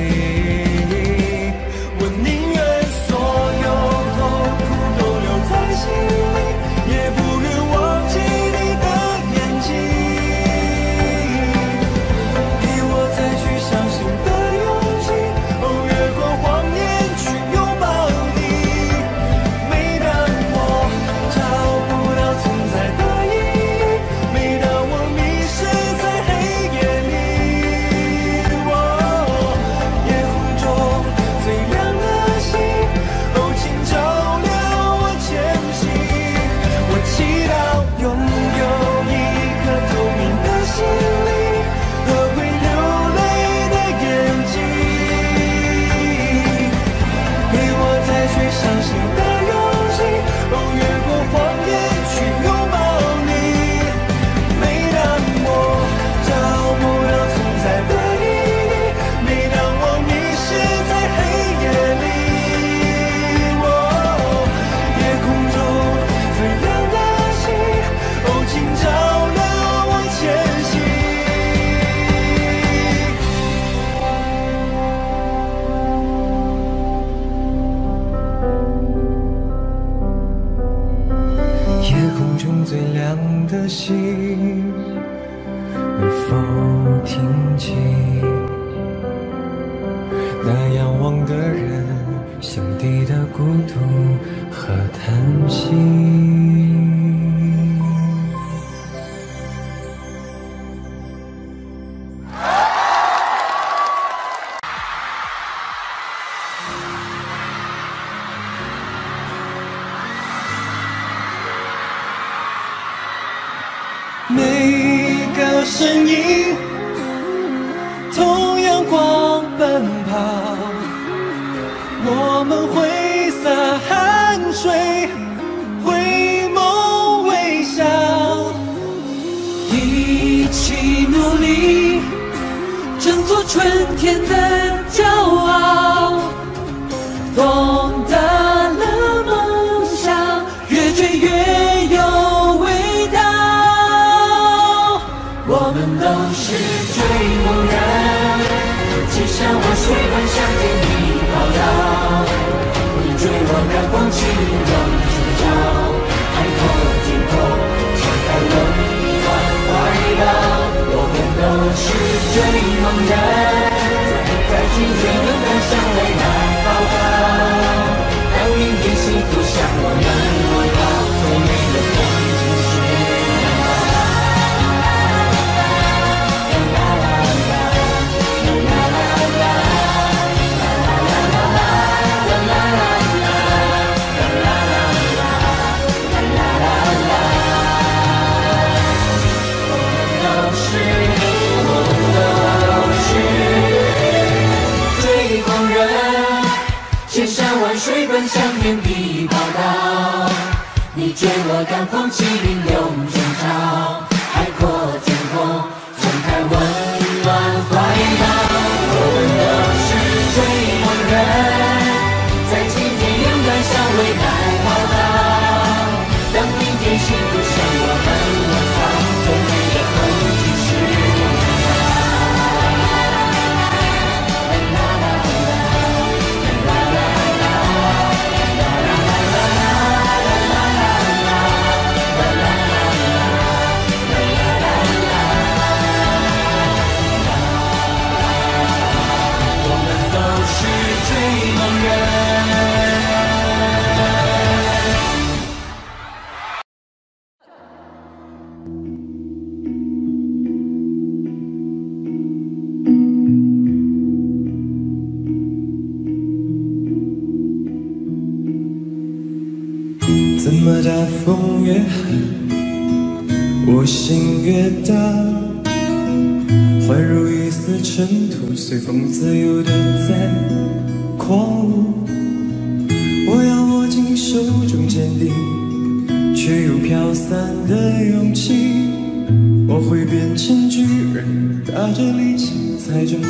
Speaker 5: 我宁愿所有痛苦都留在心里，也不愿忘记你的眼睛。给我再去相信的勇气，哦，越过谎言去拥抱你。每当我找不到存在的意义，每当我迷失在黑夜里，哦，夜空中最亮的星，哦，请照亮我前行。我祈祷拥有一颗透明的心灵和会流泪的眼睛，给我再去相信的勇气，哦，越过谎言去拥抱你。每当我找不到存在的意义，每当我迷失在黑夜里，哦，夜空中最亮的星，哦，请照亮我前行。夜空中最亮的星，能否听见那仰望的人心底的孤独和叹息？每个身影同阳光奔跑，我们挥洒汗水，回眸微笑，一起努力，争做春天的骄傲，懂得了梦想，越追越有味道。我们都是追梦人，就像我水般向天地报道。你追我赶风起龙出招，海阔天空，敞开温暖怀抱。我们都是追梦人，在今天勇敢向未来报告。当明天幸福向我们围绕，最美的风景是水奔向天地报道，你追我赶，风起云涌中潮，海阔天空，敞开温暖怀抱。我们都是追梦人，在今天勇敢向未来报道。当明天幸福向我们问好，最美的风景是怎么大风越狠，我心越大，幻如一丝尘土随风自由的在狂舞。我要握紧手中坚定却又飘散的勇气，我会变成巨人，打着力气踩着梦。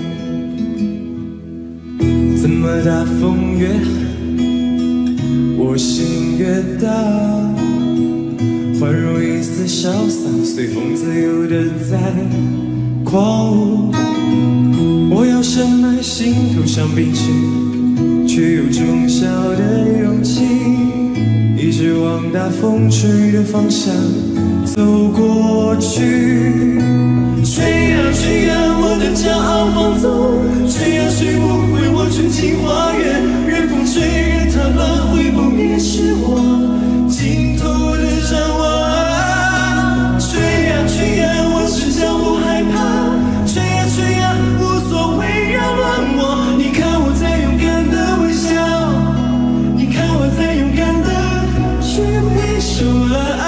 Speaker 5: 怎么大风越狠，我心越大，环绕一丝潇洒，随风自由的在狂舞。我要深埋心头像冰淇却有种小的勇气，一直往大风吹的方向走过去。吹呀吹呀，我的骄傲放纵，吹呀吹不回我纯净花园，任风吹，任它乱，会不灭是我尽头的展望。吹呀吹呀，我赤脚不害怕，吹呀吹呀，无所谓扰乱我。你看我在勇敢的微笑，你看我在勇敢的去挥手了。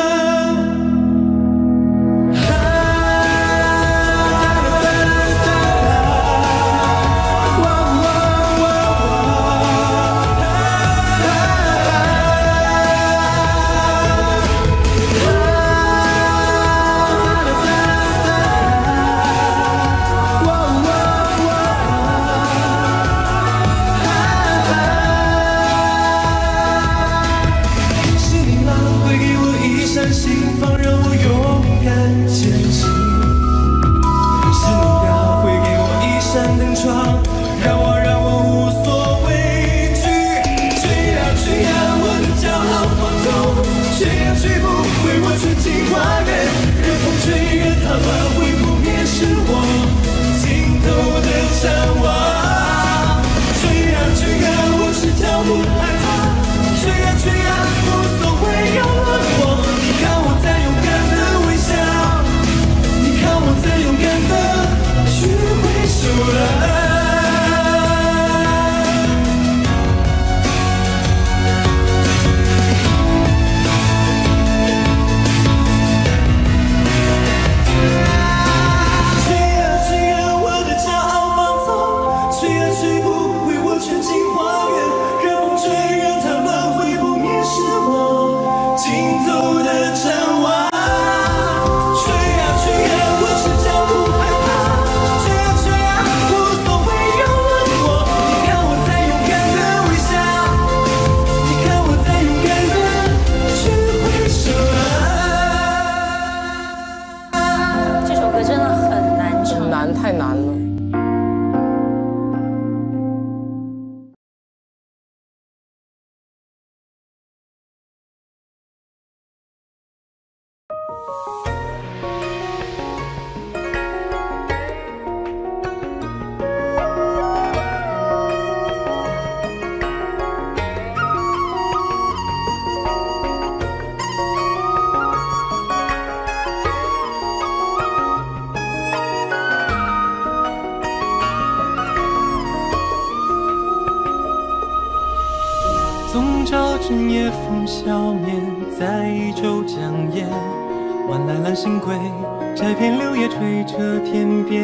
Speaker 4: 总照整夜风消灭，在一周将夜，晚来蓝星归，摘片柳叶吹着天边，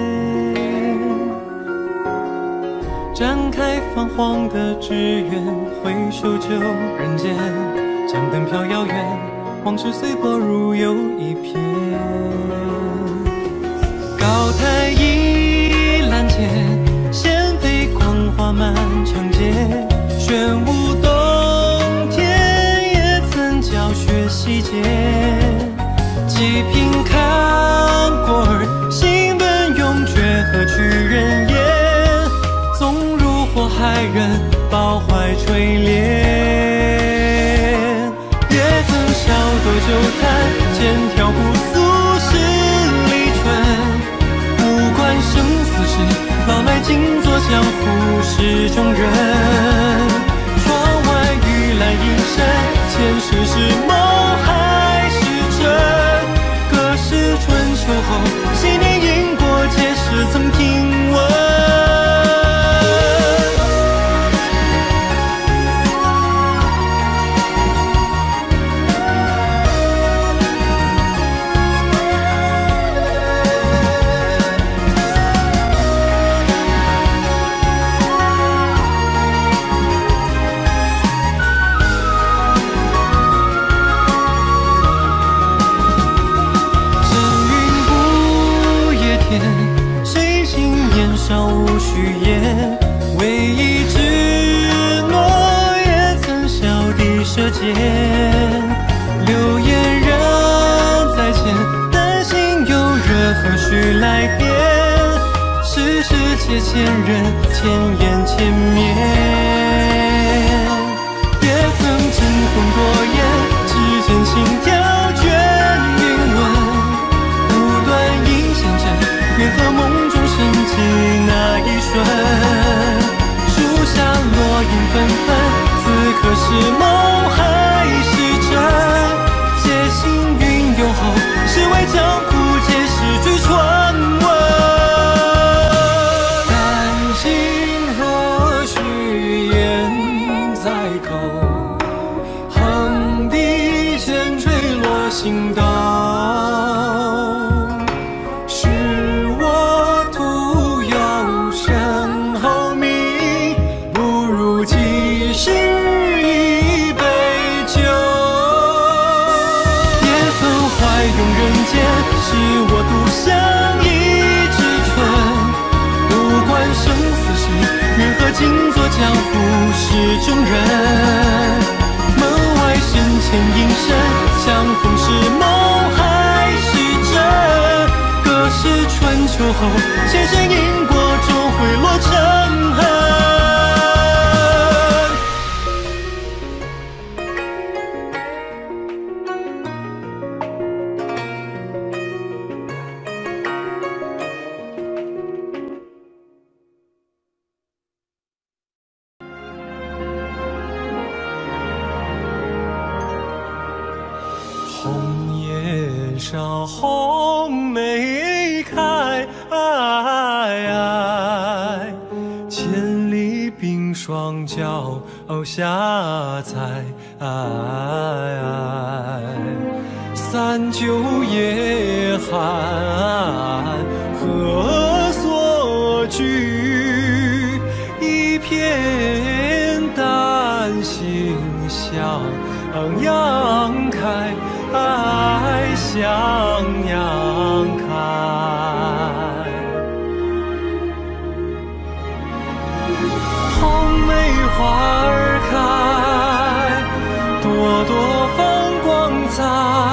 Speaker 4: 展开泛黄的纸鸢，挥手就人间，江灯飘遥远，往事随波如游一片。高台倚栏前，仙飞光华满长街，玄武洞天也曾教学细节，几瓶看过儿，心本永绝何惧人言？纵入火海人，抱怀垂怜。也曾小斗酒坛，剑挑不俗世离春，不管生死事，老来静坐江湖事中人。窗外雨来阴山，前世是梦还是真？隔世春秋后，昔年因果皆是曾听闻。 上无需言，唯一之诺也曾笑地舌尖。流言人在前，担心有人何须来辩？世世界前人，千言千面。也曾争锋夺眼，只见心跳卷云纹，不断引线针，愿和梦中升起那一瞬。树下落英纷纷，此刻是梦还是真？皆行云游后，是为江湖解释句传闻。
Speaker 5: 但心何须言在口，横笛弦坠落心头。是我徒有身后名，不如及时一杯酒。也曾怀拥人间，是我独享一枝春。不管生死事，愿和静坐江湖是中人。门外深浅隐身，相逢是梦还是真？隔世春秋后，前世因果终会落成痕。红叶上红梅开，千里冰霜脚下踩。三九夜寒，何所居？一片丹心向阳开。向阳开，红梅花儿开，朵朵放光彩。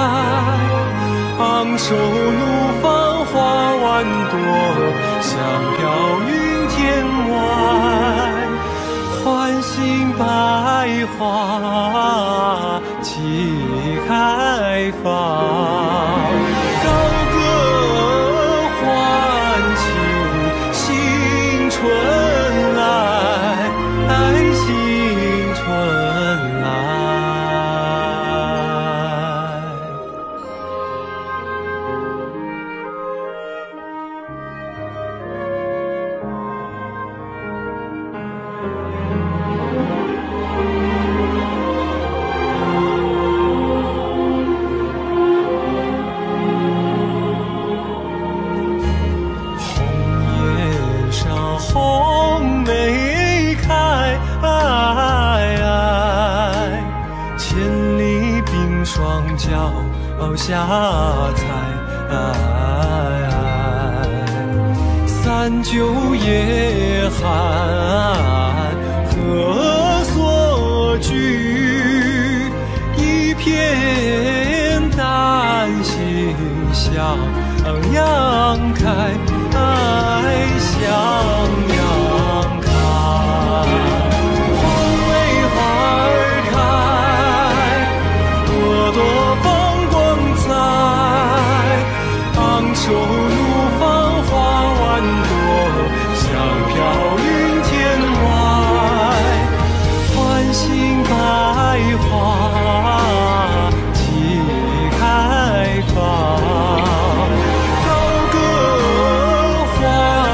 Speaker 5: 昂首怒放花万朵，香飘云天外。唤醒百花齐开放，高歌欢庆新春来，新春来。下采，三九夜寒，何所居？一片丹心向阳开，向阳开。红梅花儿开，朵朵放昂首怒放花万朵，香飘云天外。唤醒百花齐开放，高歌欢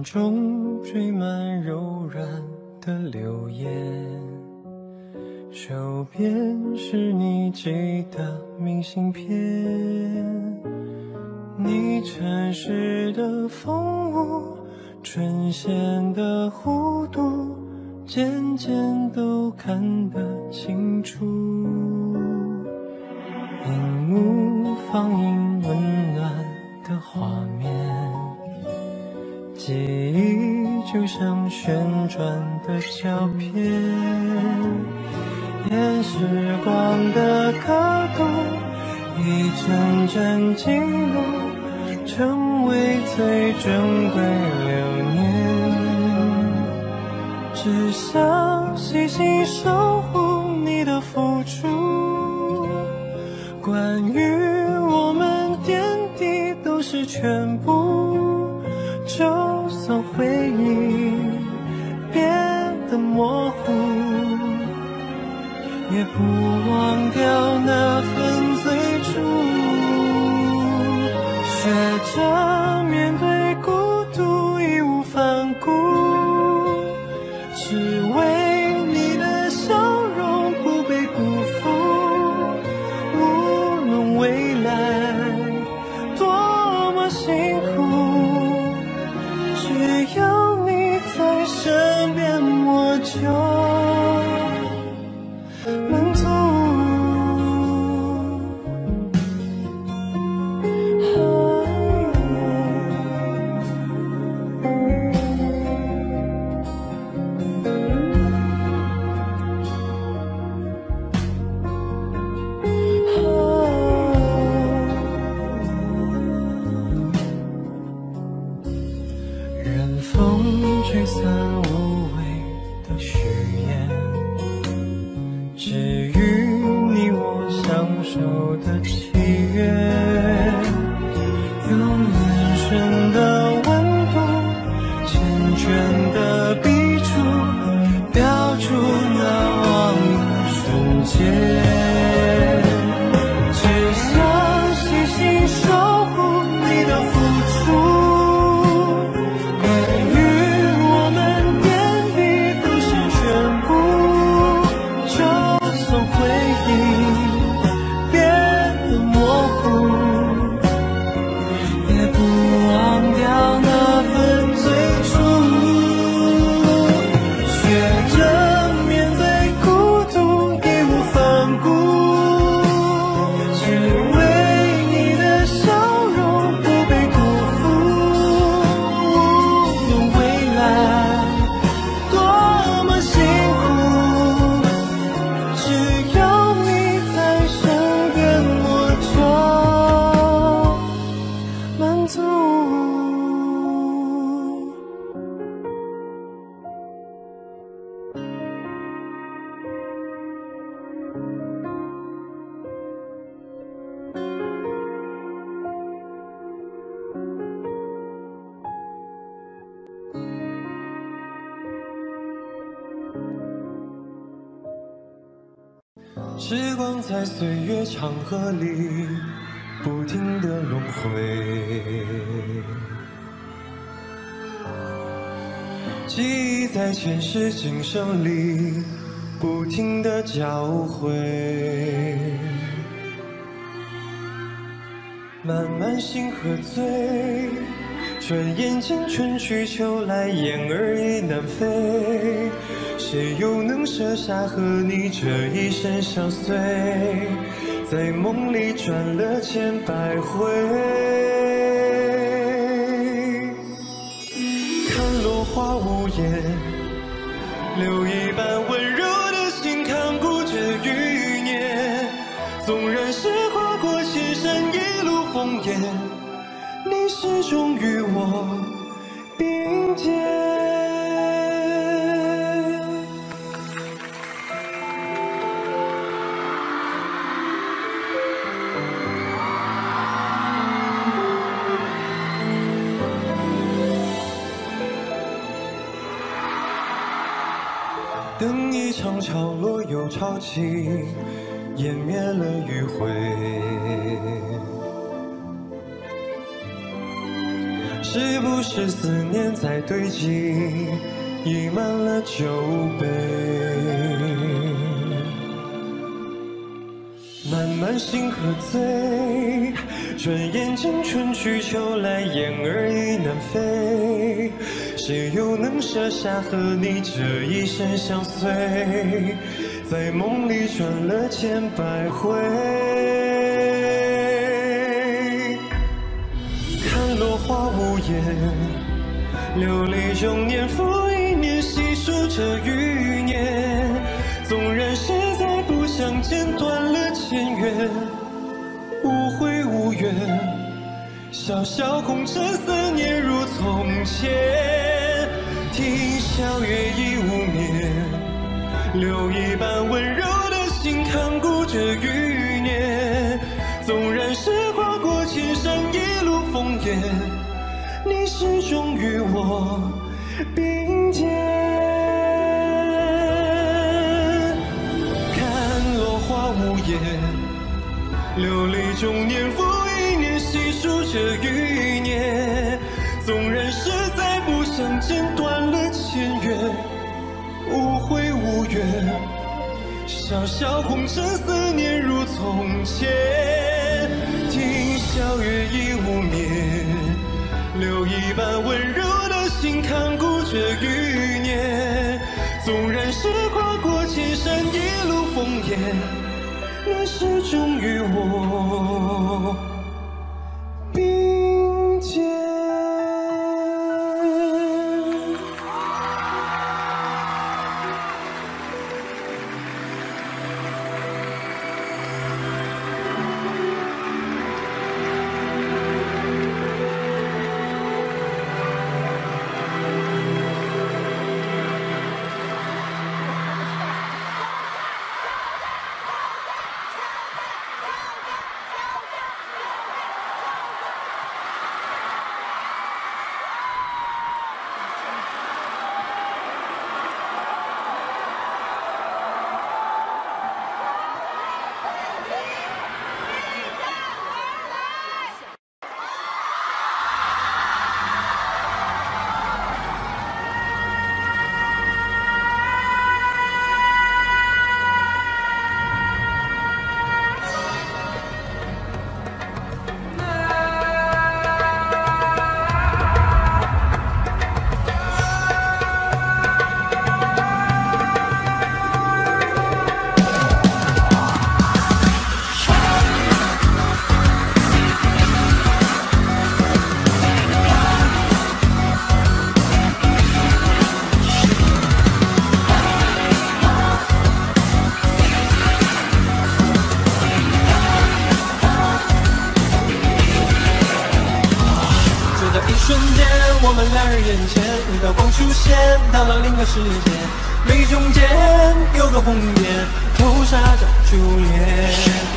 Speaker 5: 中缀满柔软的流言，手边是你寄的明信片，你城市的风物，唇线的弧度，渐渐都看得清楚。荧幕放映温暖的画面，记忆就像旋转的胶片，沿时光的刻度，一帧帧记录，成为最珍贵流年。只想细细守护你的付出，关于我们点滴都是全部，就算回忆变得模糊，也不忘掉那份最初。学着面对孤独义无反顾，只为你的笑容不被辜负。无论未来多么辛苦，只要你在身边，我就满足。任风吹散无谓的誓言，至于你我相守的契约，用眼神的温度，缱绻的笔触，标出难忘的瞬间。只想细细守护你的付出，时光在岁月长河里不停地轮回，记忆在前世今生里不停地交汇，慢慢心喝醉，转眼间春去秋来，雁儿已南飞，谁又能舍下和你这一生相随，在梦里转了千百回。看落花无言，留一半温柔的心看顾着余年，纵然是跨过千山一路烽烟，你始终与我并肩。等一场潮落又潮起，湮灭了余晖。 是不是思念在堆积，溢满了酒杯？慢慢心喝醉，转眼间春去秋来，雁儿已南飞。谁又能舍下和你这一生相随？在梦里转了千百回。看落花无言，流离中年复一年，细数着余年。纵然实在不相见，断了前缘，无悔无怨，潇潇红尘，思念如从前。听晓月已无眠，留一半温柔的心，看顾着余年。纵然是跨过千山一路烽烟，你始终与我并肩。看落花无言，流离中年复一年，细数着余年。纵然实在不相见，断了前缘，无悔无怨，潇潇红尘，思念如从前。听晓月已无眠，留一半温柔的心，看顾着余年。纵然是跨过千山一路烽烟，你始终与我并肩。
Speaker 4: 我们两人眼前，一道光出现，到了另一个世界。眉中间有个红颜，头纱着珠帘。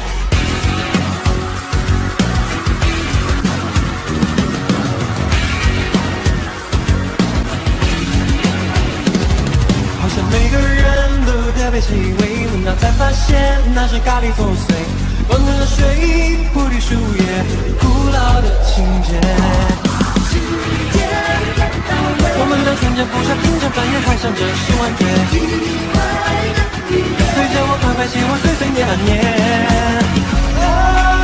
Speaker 4: 好像每个人都特别细微，闻到才发现那是咖喱作祟。温暖的水，菩提树叶，古老的情节。我们俩穿着不少平常翻越，还想着十万遍。随着我快快喜欢岁岁年年。啊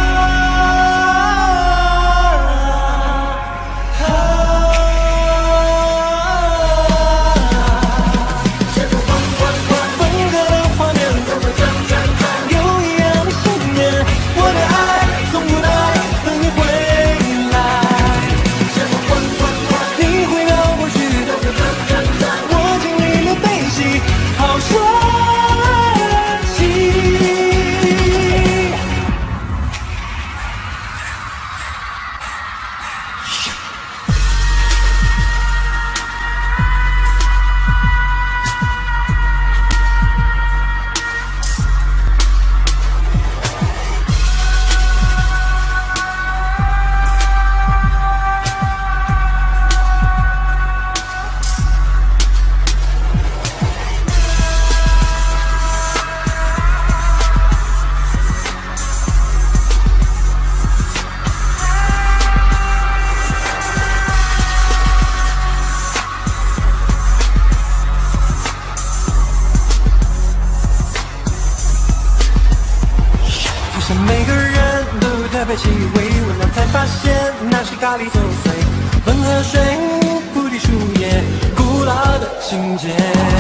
Speaker 5: 的气味，闻了才发现那是咖喱作祟。混合水，菩提树叶，古老的情节。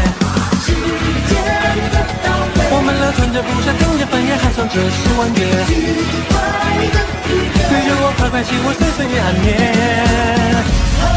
Speaker 5: 我们乐穿着布衫，听着翻页，还算这是弯月。随着我快快起舞，岁岁安眠。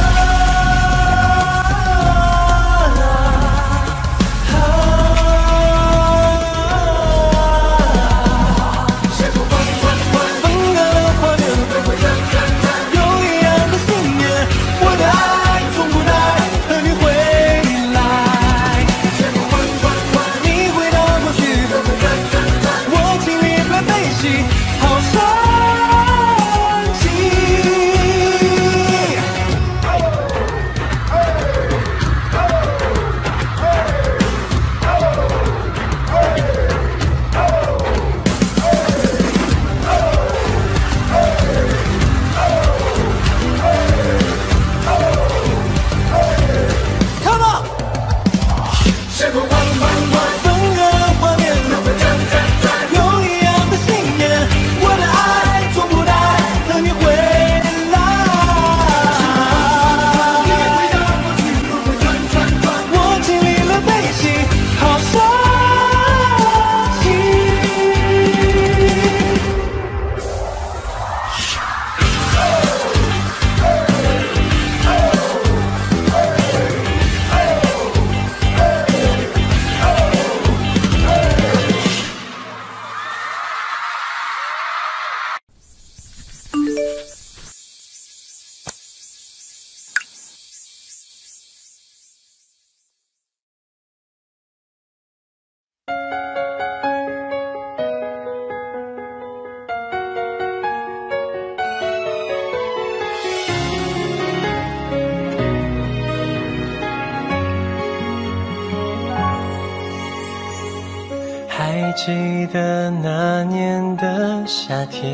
Speaker 5: 还记得那年的夏天，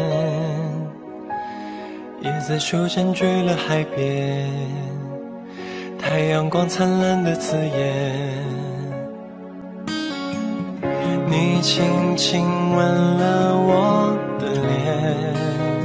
Speaker 5: 椰子树占据了海边，太阳光灿烂的刺眼。你轻轻吻了我的脸，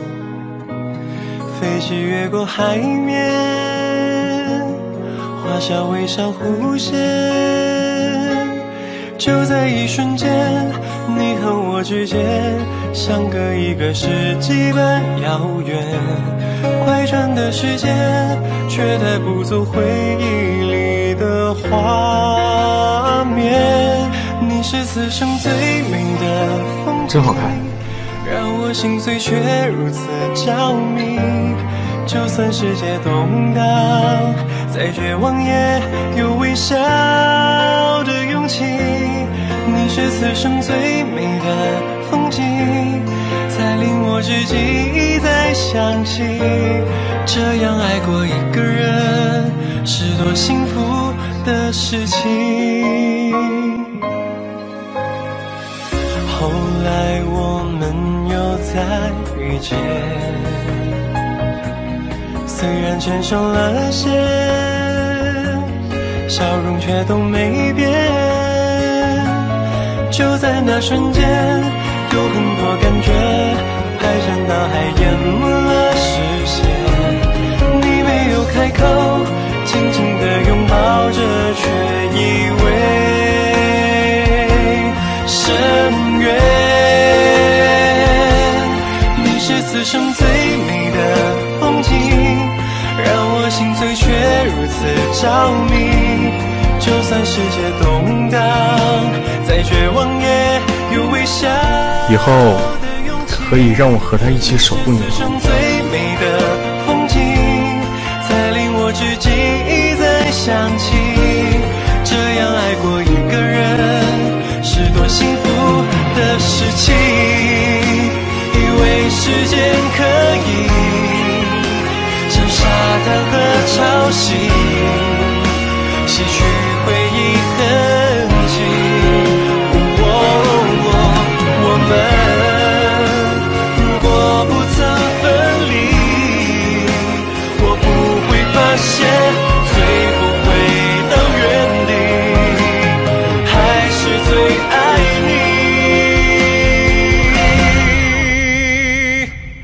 Speaker 5: 飞机越过海面，画下微笑弧线。就在一瞬间，你和我之间相隔一个世纪般遥远，快转的时间却带不走回忆里的画面。你是此生最美的风景，
Speaker 6: 真好看，
Speaker 5: 让我心碎却如此着迷。就算世界动荡，再绝望也有微笑的勇气。你是此生最美的风景，才令我知己再想起，这样爱过一个人是多幸福的事情。后来我们又再遇见，虽然牵手了线，笑容却都没变。就在那瞬间，有很多感觉排山倒海淹没了视线。你没有开口，紧紧地拥抱着，却以为深渊。你是此生最美的风景，让我心碎却如此着迷。就算世界动荡，再绝望也有微笑。
Speaker 6: 以后可以让我和他一起守护你吗？
Speaker 5: 最美的风景，才令我知己再想起，这样爱过一个人是多幸福的事情。以为时间可以将沙滩和潮汐洗去回忆痕迹，哦哦，我们如果不曾分离，我不会发现最后回到原地，还是最爱你。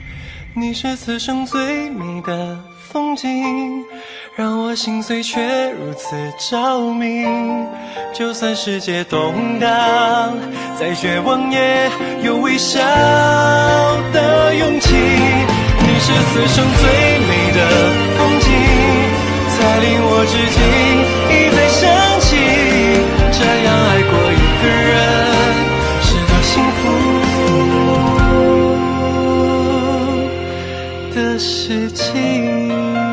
Speaker 5: 此生最美的风景，让我心碎却如此着迷。就算世界动荡，再绝望也有微笑的勇气。你是此生最美的风景，才令我至今一再想起，这样爱过一个人是多幸福的事情。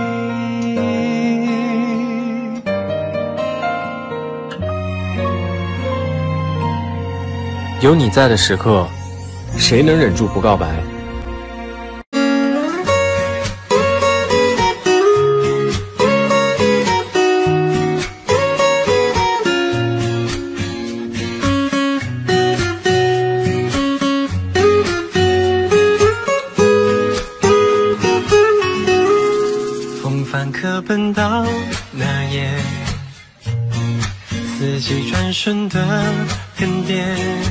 Speaker 6: 有你在的时刻，谁能忍住不告白？
Speaker 5: 风帆客奔到那夜，四季转瞬的更迭。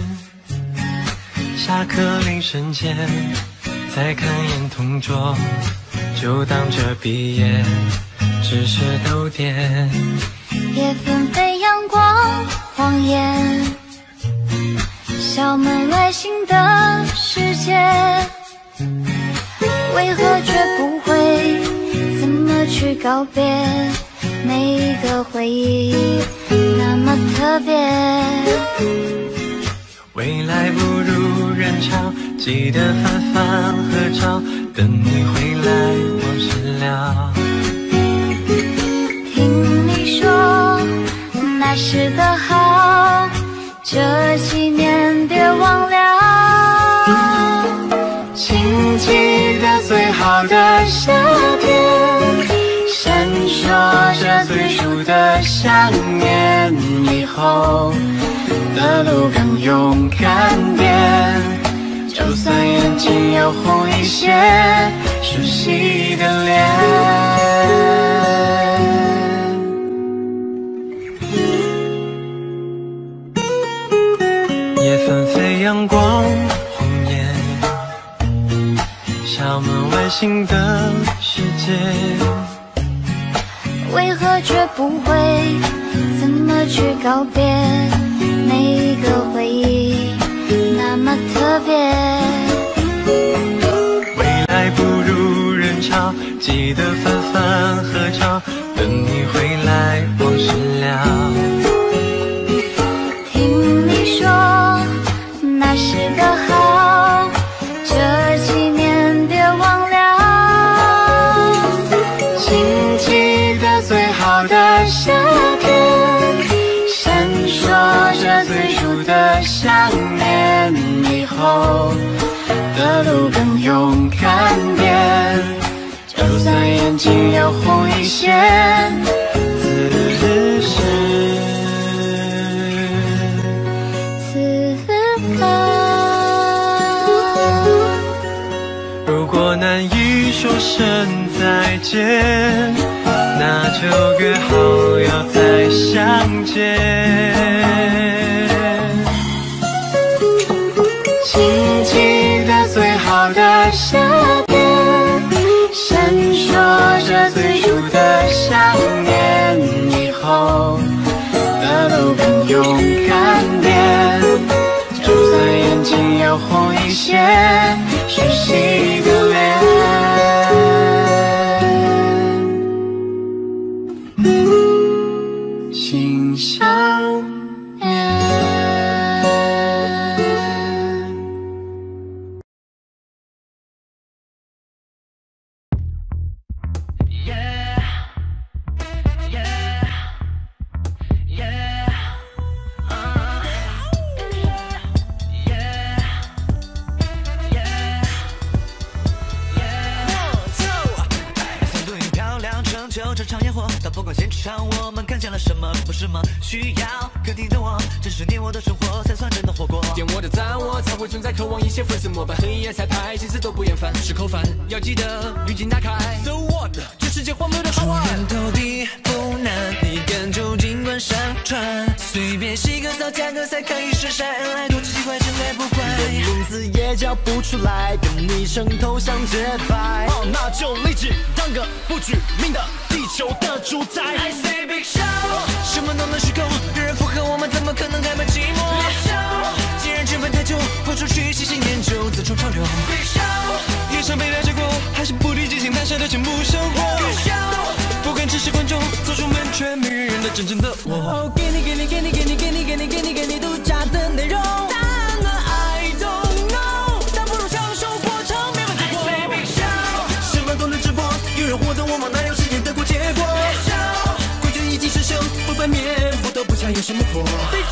Speaker 5: 下课铃声前，再看眼同桌，就当这毕业只是逗点。
Speaker 11: 夜纷飞阳光晃眼，校门外新的世界，为何却不会怎么去告别？每一个回忆那么特别。
Speaker 5: 未来不如人潮，记得反反合照，等你回来往事聊。
Speaker 11: 听你说那时的好，这几年别忘了。
Speaker 2: 请记得最好的夏天，闪烁着最初的想念，以后的路更勇敢点，就算眼睛有红一些，熟悉的脸。
Speaker 5: 夜纷飞阳光晃眼，校门外新的世界，
Speaker 11: 为何却不会怎么去告别？每一个回忆那么特别。
Speaker 5: 未来不如人潮，记得反反合照，等你回来往事聊。
Speaker 11: 听你说那时的好，这几年别忘了。
Speaker 2: 请记得最好的夏天，闪烁着最初的想念，以后的路更勇敢点，就算眼睛有红一些，
Speaker 5: 此时
Speaker 11: 此刻。
Speaker 5: 如果难以说声再见，那就约好要再相见。
Speaker 2: 请记得最好的夏天，闪烁着最初的想念，以后的路更勇敢点，就算眼睛有红一些，熟悉的脸。心相念。
Speaker 7: 这场烟火，当疯狂现场，我们看见了什么？不是吗？需要肯定的我，真是你我的生活才算真的活过。
Speaker 12: 点我的赞，我才会存在，渴望一些粉丝膜拜，黑夜彩排，几次都不厌烦，吃口饭要记得滤镜打开。So what？这世界荒谬的好玩。
Speaker 7: 出人头地不难，你跟就尽管上传，随便洗个澡加个菜，可以是晒恩爱，多奇怪真爱不怪。
Speaker 13: 字也叫不出来，跟你城头相结拜。哦，那就立志当个不具名的地球的主宰。I say big show， 什么都能虚构，有人附和我们，怎么可能开门寂寞？既然剧本太久，豁出去细心研究，自创潮流。Big show， 也想被了解过，还是不敌激情，但谁的全部生活。Big show， 不敢直视观众，做出门全迷人的真正的我。哦，给你给你给你给你给你给你给你给你独家的内容。答案呢 I don't know， 但不如享受过程，没问题。I say big show， 什么都能直播，有人获得我们哪有时间得过结果。Big show， 规矩一击生生，不翻面，不得不下有什么火。Big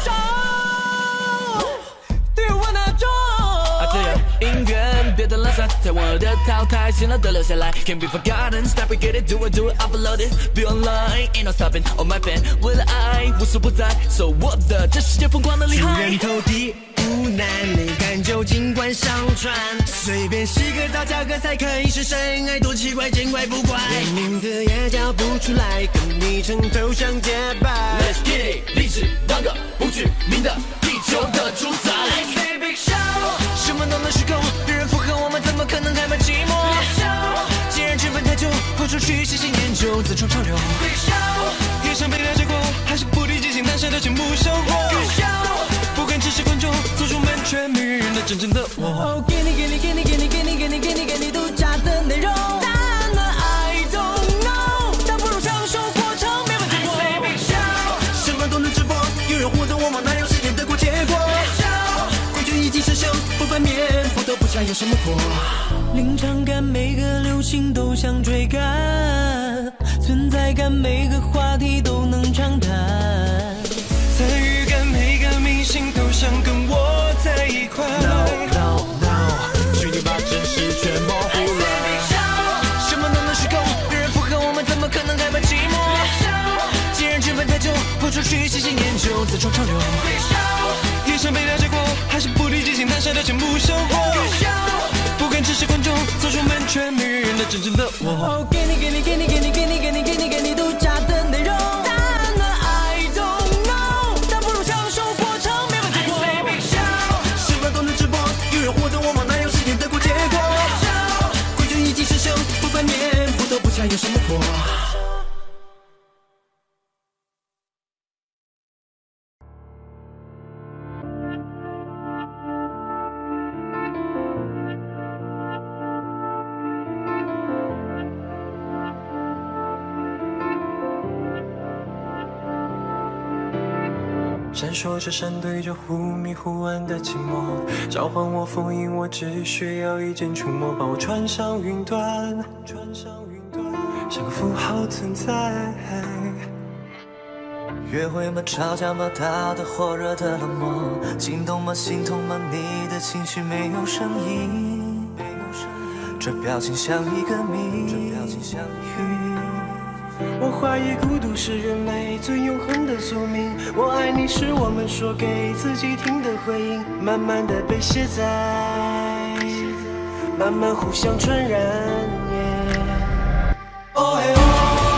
Speaker 13: show，Do you wanna join？ 啊，这样音乐别的垃圾，在我的淘汰，新老的留下来 ，Can't be forgotten。Stop it, get it, do it, do it, upload it, be online, ain't no stopping. Oh my fan， 为了爱无所不在，so 我的这世界疯狂的厉害。出人头地不难，没感就尽管上传，随便洗个澡加个菜，可以是深爱多奇怪，见怪不怪。连名字也叫不出来，跟你城头相结拜。Let's get it， 立志当个不具名的地球的主宰。I say big show， 什么都能虚构，有人附和我们，怎么可能开门寂寞？既然剧本太久，豁出去细心研究，自创潮流。Big show， 也想被了解过，还是不敌激情，但谁的全部生活。Big show， 不敢直视观众，做出门全迷人的真正的我。哦，给你给你给你给你给你给你给你给你独家的内容。答案呢 I don't know， 但不如享受过程，没问题。I say big show， 什么都能直播，有人获得我们，哪有时间得过结果。Big show， 规矩一击生生，不翻面，不得不下有什么火。临场感，每个流行都想追赶，存在感，每个话题都能畅谈，参与感，每个明星都想跟我在一块。No no no， 虚拟把真实全模糊了。什么都能虚构，有人附和我们，怎么可能开门寂寞？既然剧本太久，豁出去细心研究，自创潮流。也想被了解过，还是不敌激情，但谁的全部生活。不敢直视观众，做出门全迷人的真正的我。哦，给你给你给你给你给你给你给你给你独家的内容。答案呢 I don't know， 但不如享受过程，没问题。I say big show， 什么都能直播，有人获得我们，哪有时间得过结果。规矩一击生生，不翻面，不得不下有什么火。
Speaker 5: 闪烁着闪对着忽明忽暗的寂寞，召唤我封印我，只需要一剑触摸，把我穿上云端，像个符号存在。
Speaker 14: 约会吗？吵架吗？大的火热的冷漠，心动吗？心痛吗？你的情绪没有声音，这表情像一个谜。
Speaker 5: 我怀疑孤独是人类最永恒的宿命，我爱你是我们说给自己听的回应，慢慢的被卸载，慢慢互相传染。哦嘿哦。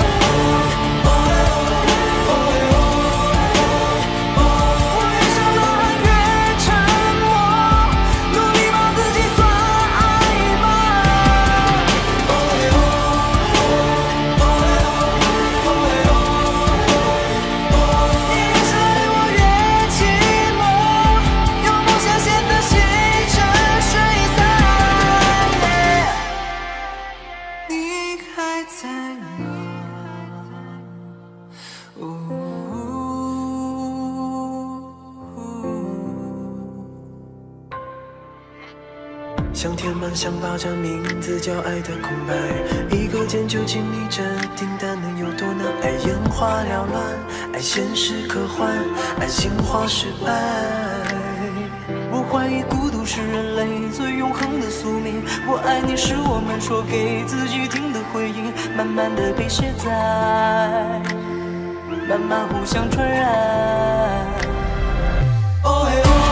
Speaker 5: 想填满，想把这名字叫爱的空白，一个键就经历这订单能有多难？爱眼花缭乱，爱现实科幻，爱情化是爱。我怀疑孤独是人类最永恒的宿命，我爱你是我们说给自己听的回应，慢慢的被卸载，慢慢互相传染。哦嘿哦。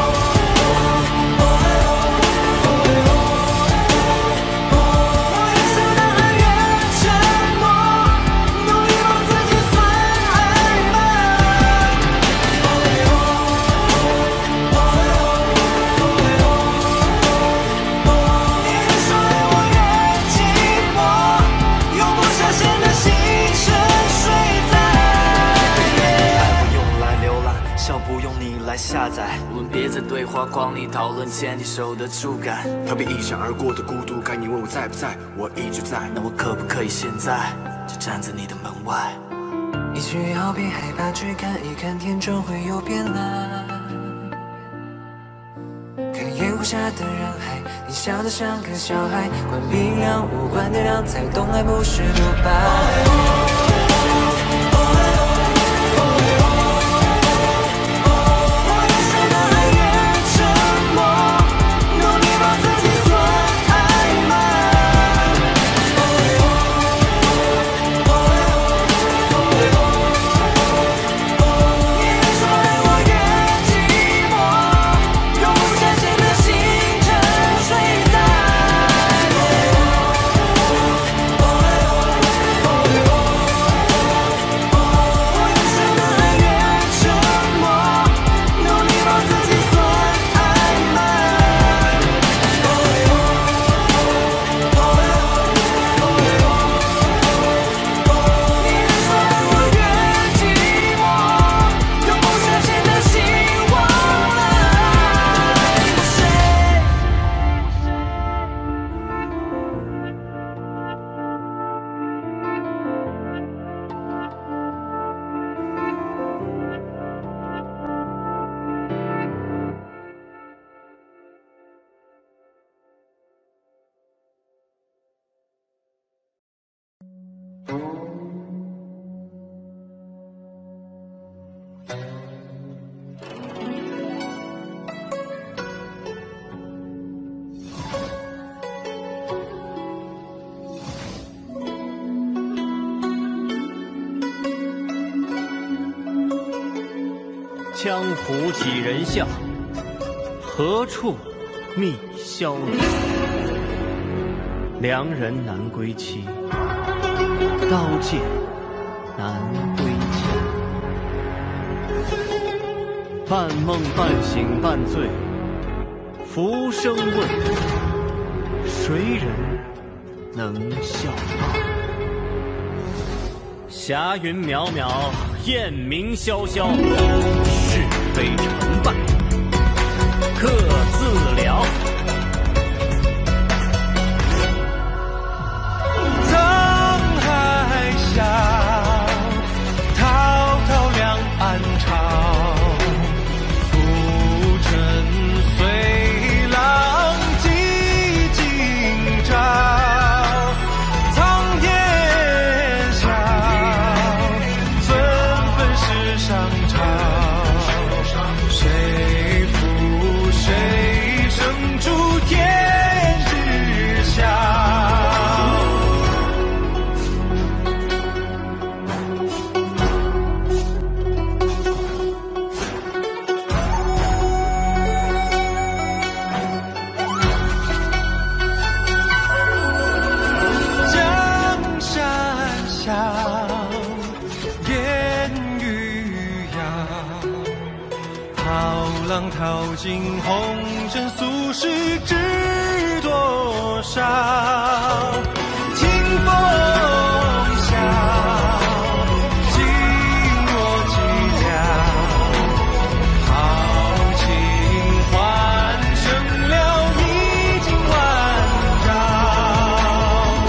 Speaker 14: 你来下载。我们别在对话框里讨论牵起手的触感，
Speaker 8: 逃避一闪而过的孤独感，你问我在不在？我一直在。
Speaker 14: 那我可不可以现在就站在你的门外？
Speaker 15: 一句要别害怕，去看一看天，终会有变蓝。看烟火下的人海，你笑得像个小孩。关冰凉，无关点亮，才懂爱不是独白。
Speaker 9: 江湖几人笑，何处觅萧柳？良人难归期，刀剑难归家。半梦半醒半醉，浮生问：谁人能笑傲？霞云渺渺，雁鸣萧萧。是非成败，各自了。
Speaker 5: 沧海笑，滔滔两岸潮。浮沉随浪迹今朝。苍天笑，纷纷世上潮。谁负谁胜出天知晓。江山小，烟雨遥。涛浪淘尽红尘俗世知多少？清风笑，心若寂寥。豪情换胜了历经万丈。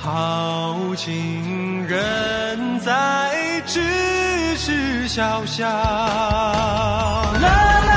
Speaker 5: 好情人在咫咫小巷。啦啦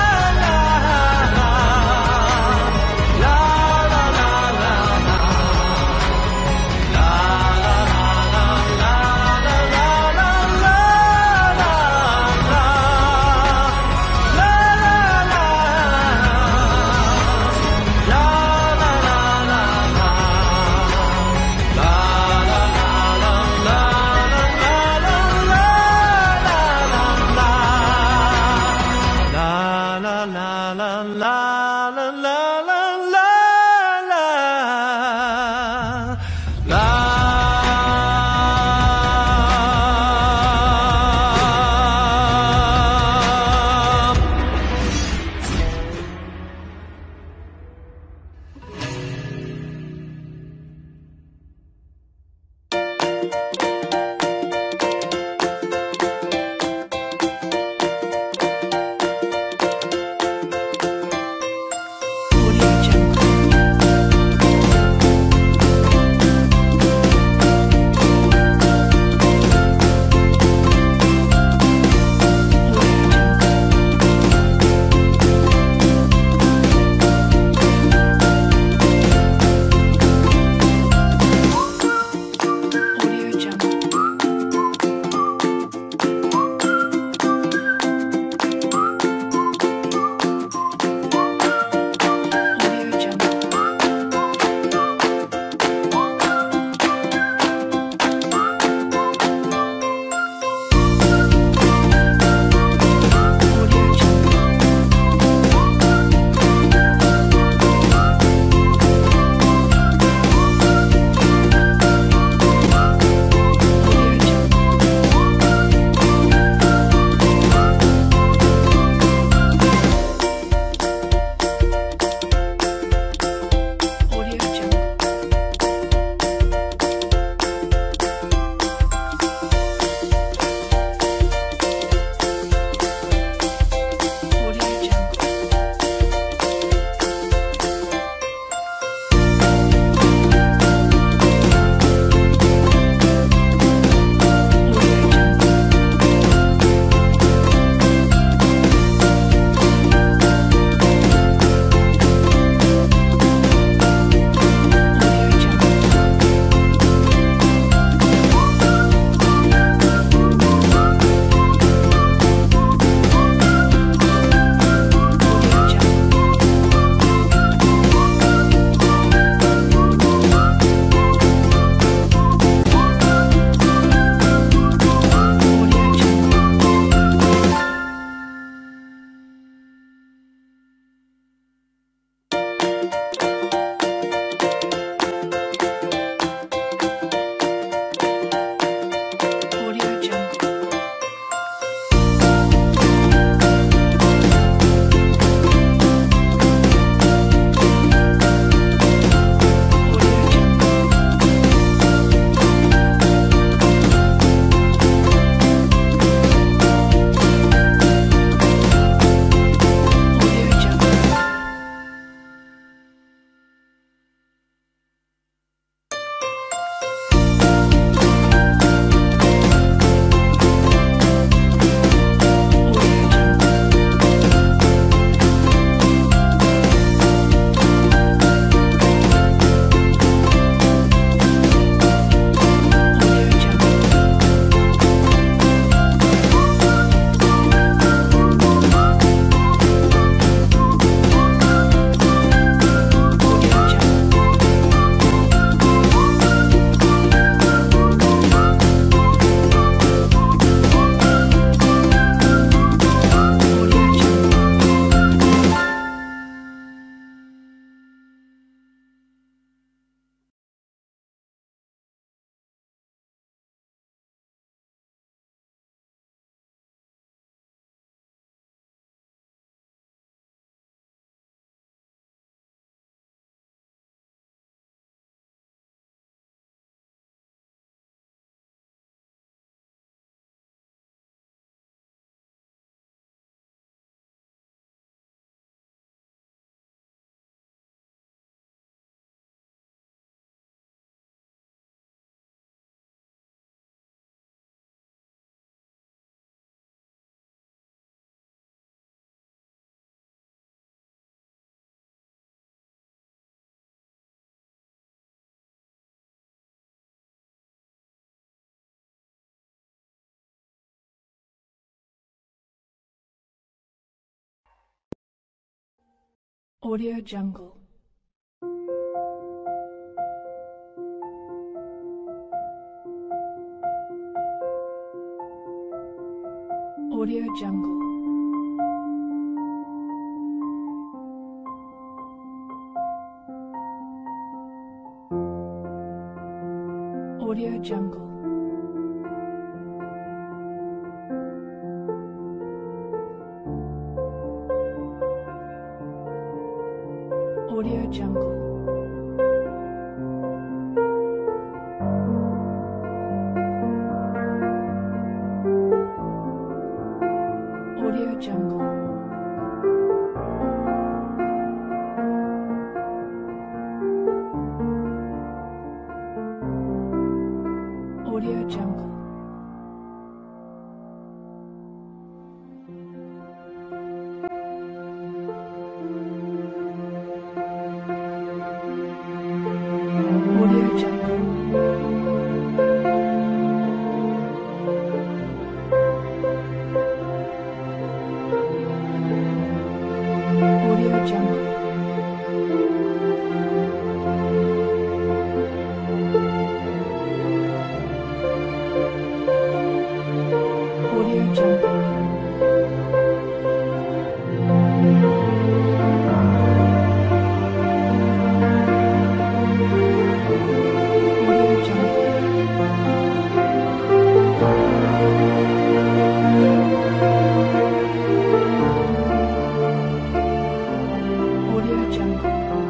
Speaker 16: Audio Jungle. Audio Jungle. Audio Jungle. Audio Jungle. Audio Jungle. Audio Jungle. Audio Jungle. Audio Jungle. Audio Jungle. Audio Jungle.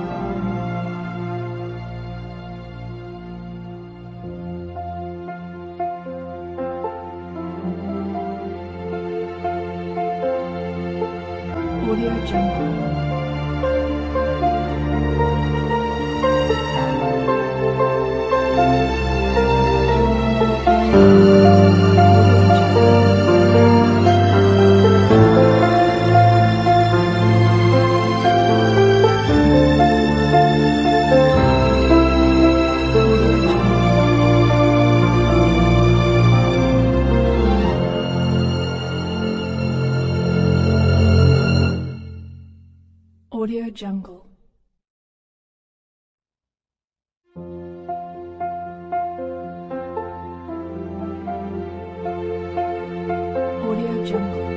Speaker 16: Audio Jungle. Audio Jungle. Audio Jungle.